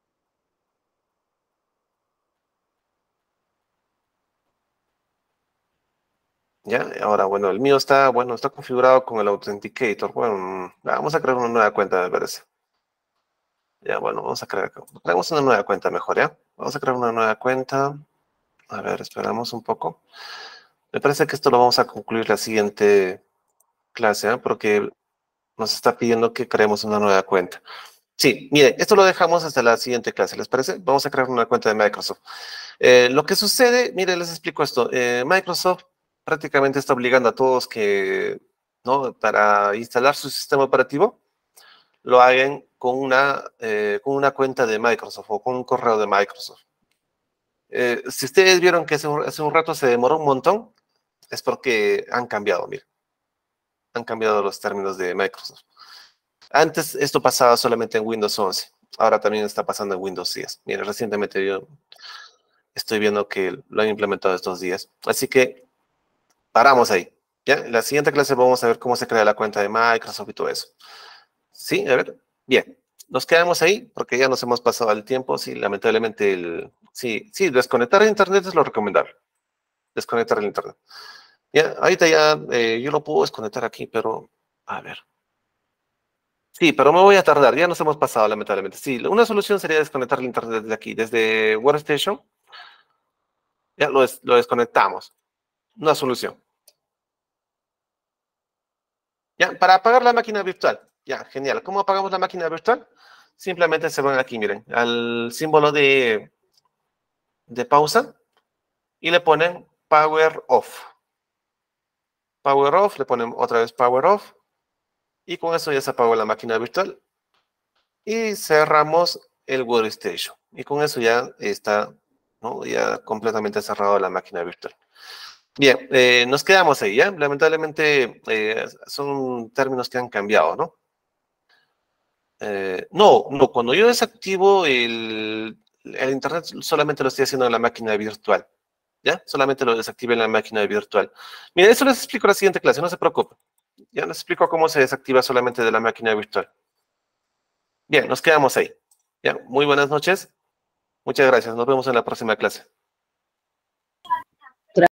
Ya, ahora, bueno, el mío está, bueno, está configurado con el Authenticator. Bueno, vamos a crear una nueva cuenta, me parece. Ya, bueno, creamos una nueva cuenta mejor, ¿ya? Vamos a crear una nueva cuenta. A ver, esperamos un poco. Me parece que esto lo vamos a concluir la siguiente clase, ¿eh? Porque nos está pidiendo que creemos una nueva cuenta. Sí, mire, esto lo dejamos hasta la siguiente clase, ¿les parece? Vamos a crear una cuenta de Microsoft. Lo que sucede, mire, les explico esto. Microsoft prácticamente está obligando a todos que, ¿no? Para instalar su sistema operativo, lo hagan con una cuenta de Microsoft o con un correo de Microsoft. Si ustedes vieron que hace un rato se demoró un montón, es porque han cambiado, mire. Han cambiado los términos de Microsoft. Antes esto pasaba solamente en Windows 11. Ahora también está pasando en Windows 10. Mire, recientemente yo estoy viendo que lo han implementado estos días. Así que paramos ahí. ¿Ya? En la siguiente clase vamos a ver cómo se crea la cuenta de Microsoft y todo eso. ¿Sí? A ver. Bien. Nos quedamos ahí porque ya nos hemos pasado el tiempo. Sí, lamentablemente, sí, desconectar el internet es lo recomendable. Desconectar el internet. Ya, ahorita ya yo lo puedo desconectar aquí, pero a ver. Sí, pero me voy a tardar. Ya nos hemos pasado, lamentablemente. Sí, una solución sería desconectar el internet desde aquí, desde Workstation. Ya lo desconectamos. Una solución. Ya, para apagar la máquina virtual. Ya, genial. ¿Cómo apagamos la máquina virtual? Simplemente se van aquí, miren, al símbolo de pausa y le ponen Power Off. Power Off, le ponen otra vez Power Off y con eso ya se apagó la máquina virtual y cerramos el Workstation. Y con eso ya está, ¿no? Ya completamente cerrado la máquina virtual. Bien, nos quedamos ahí, ¿ya? Lamentablemente son términos que han cambiado, ¿no? No, cuando yo desactivo el internet solamente lo estoy haciendo en la máquina virtual, ¿ya? Solamente lo desactivo en la máquina virtual. Mira, eso les explico en la siguiente clase, no se preocupen. Ya les explico cómo se desactiva solamente de la máquina virtual. Bien, nos quedamos ahí. Ya, muy buenas noches. Muchas gracias. Nos vemos en la próxima clase.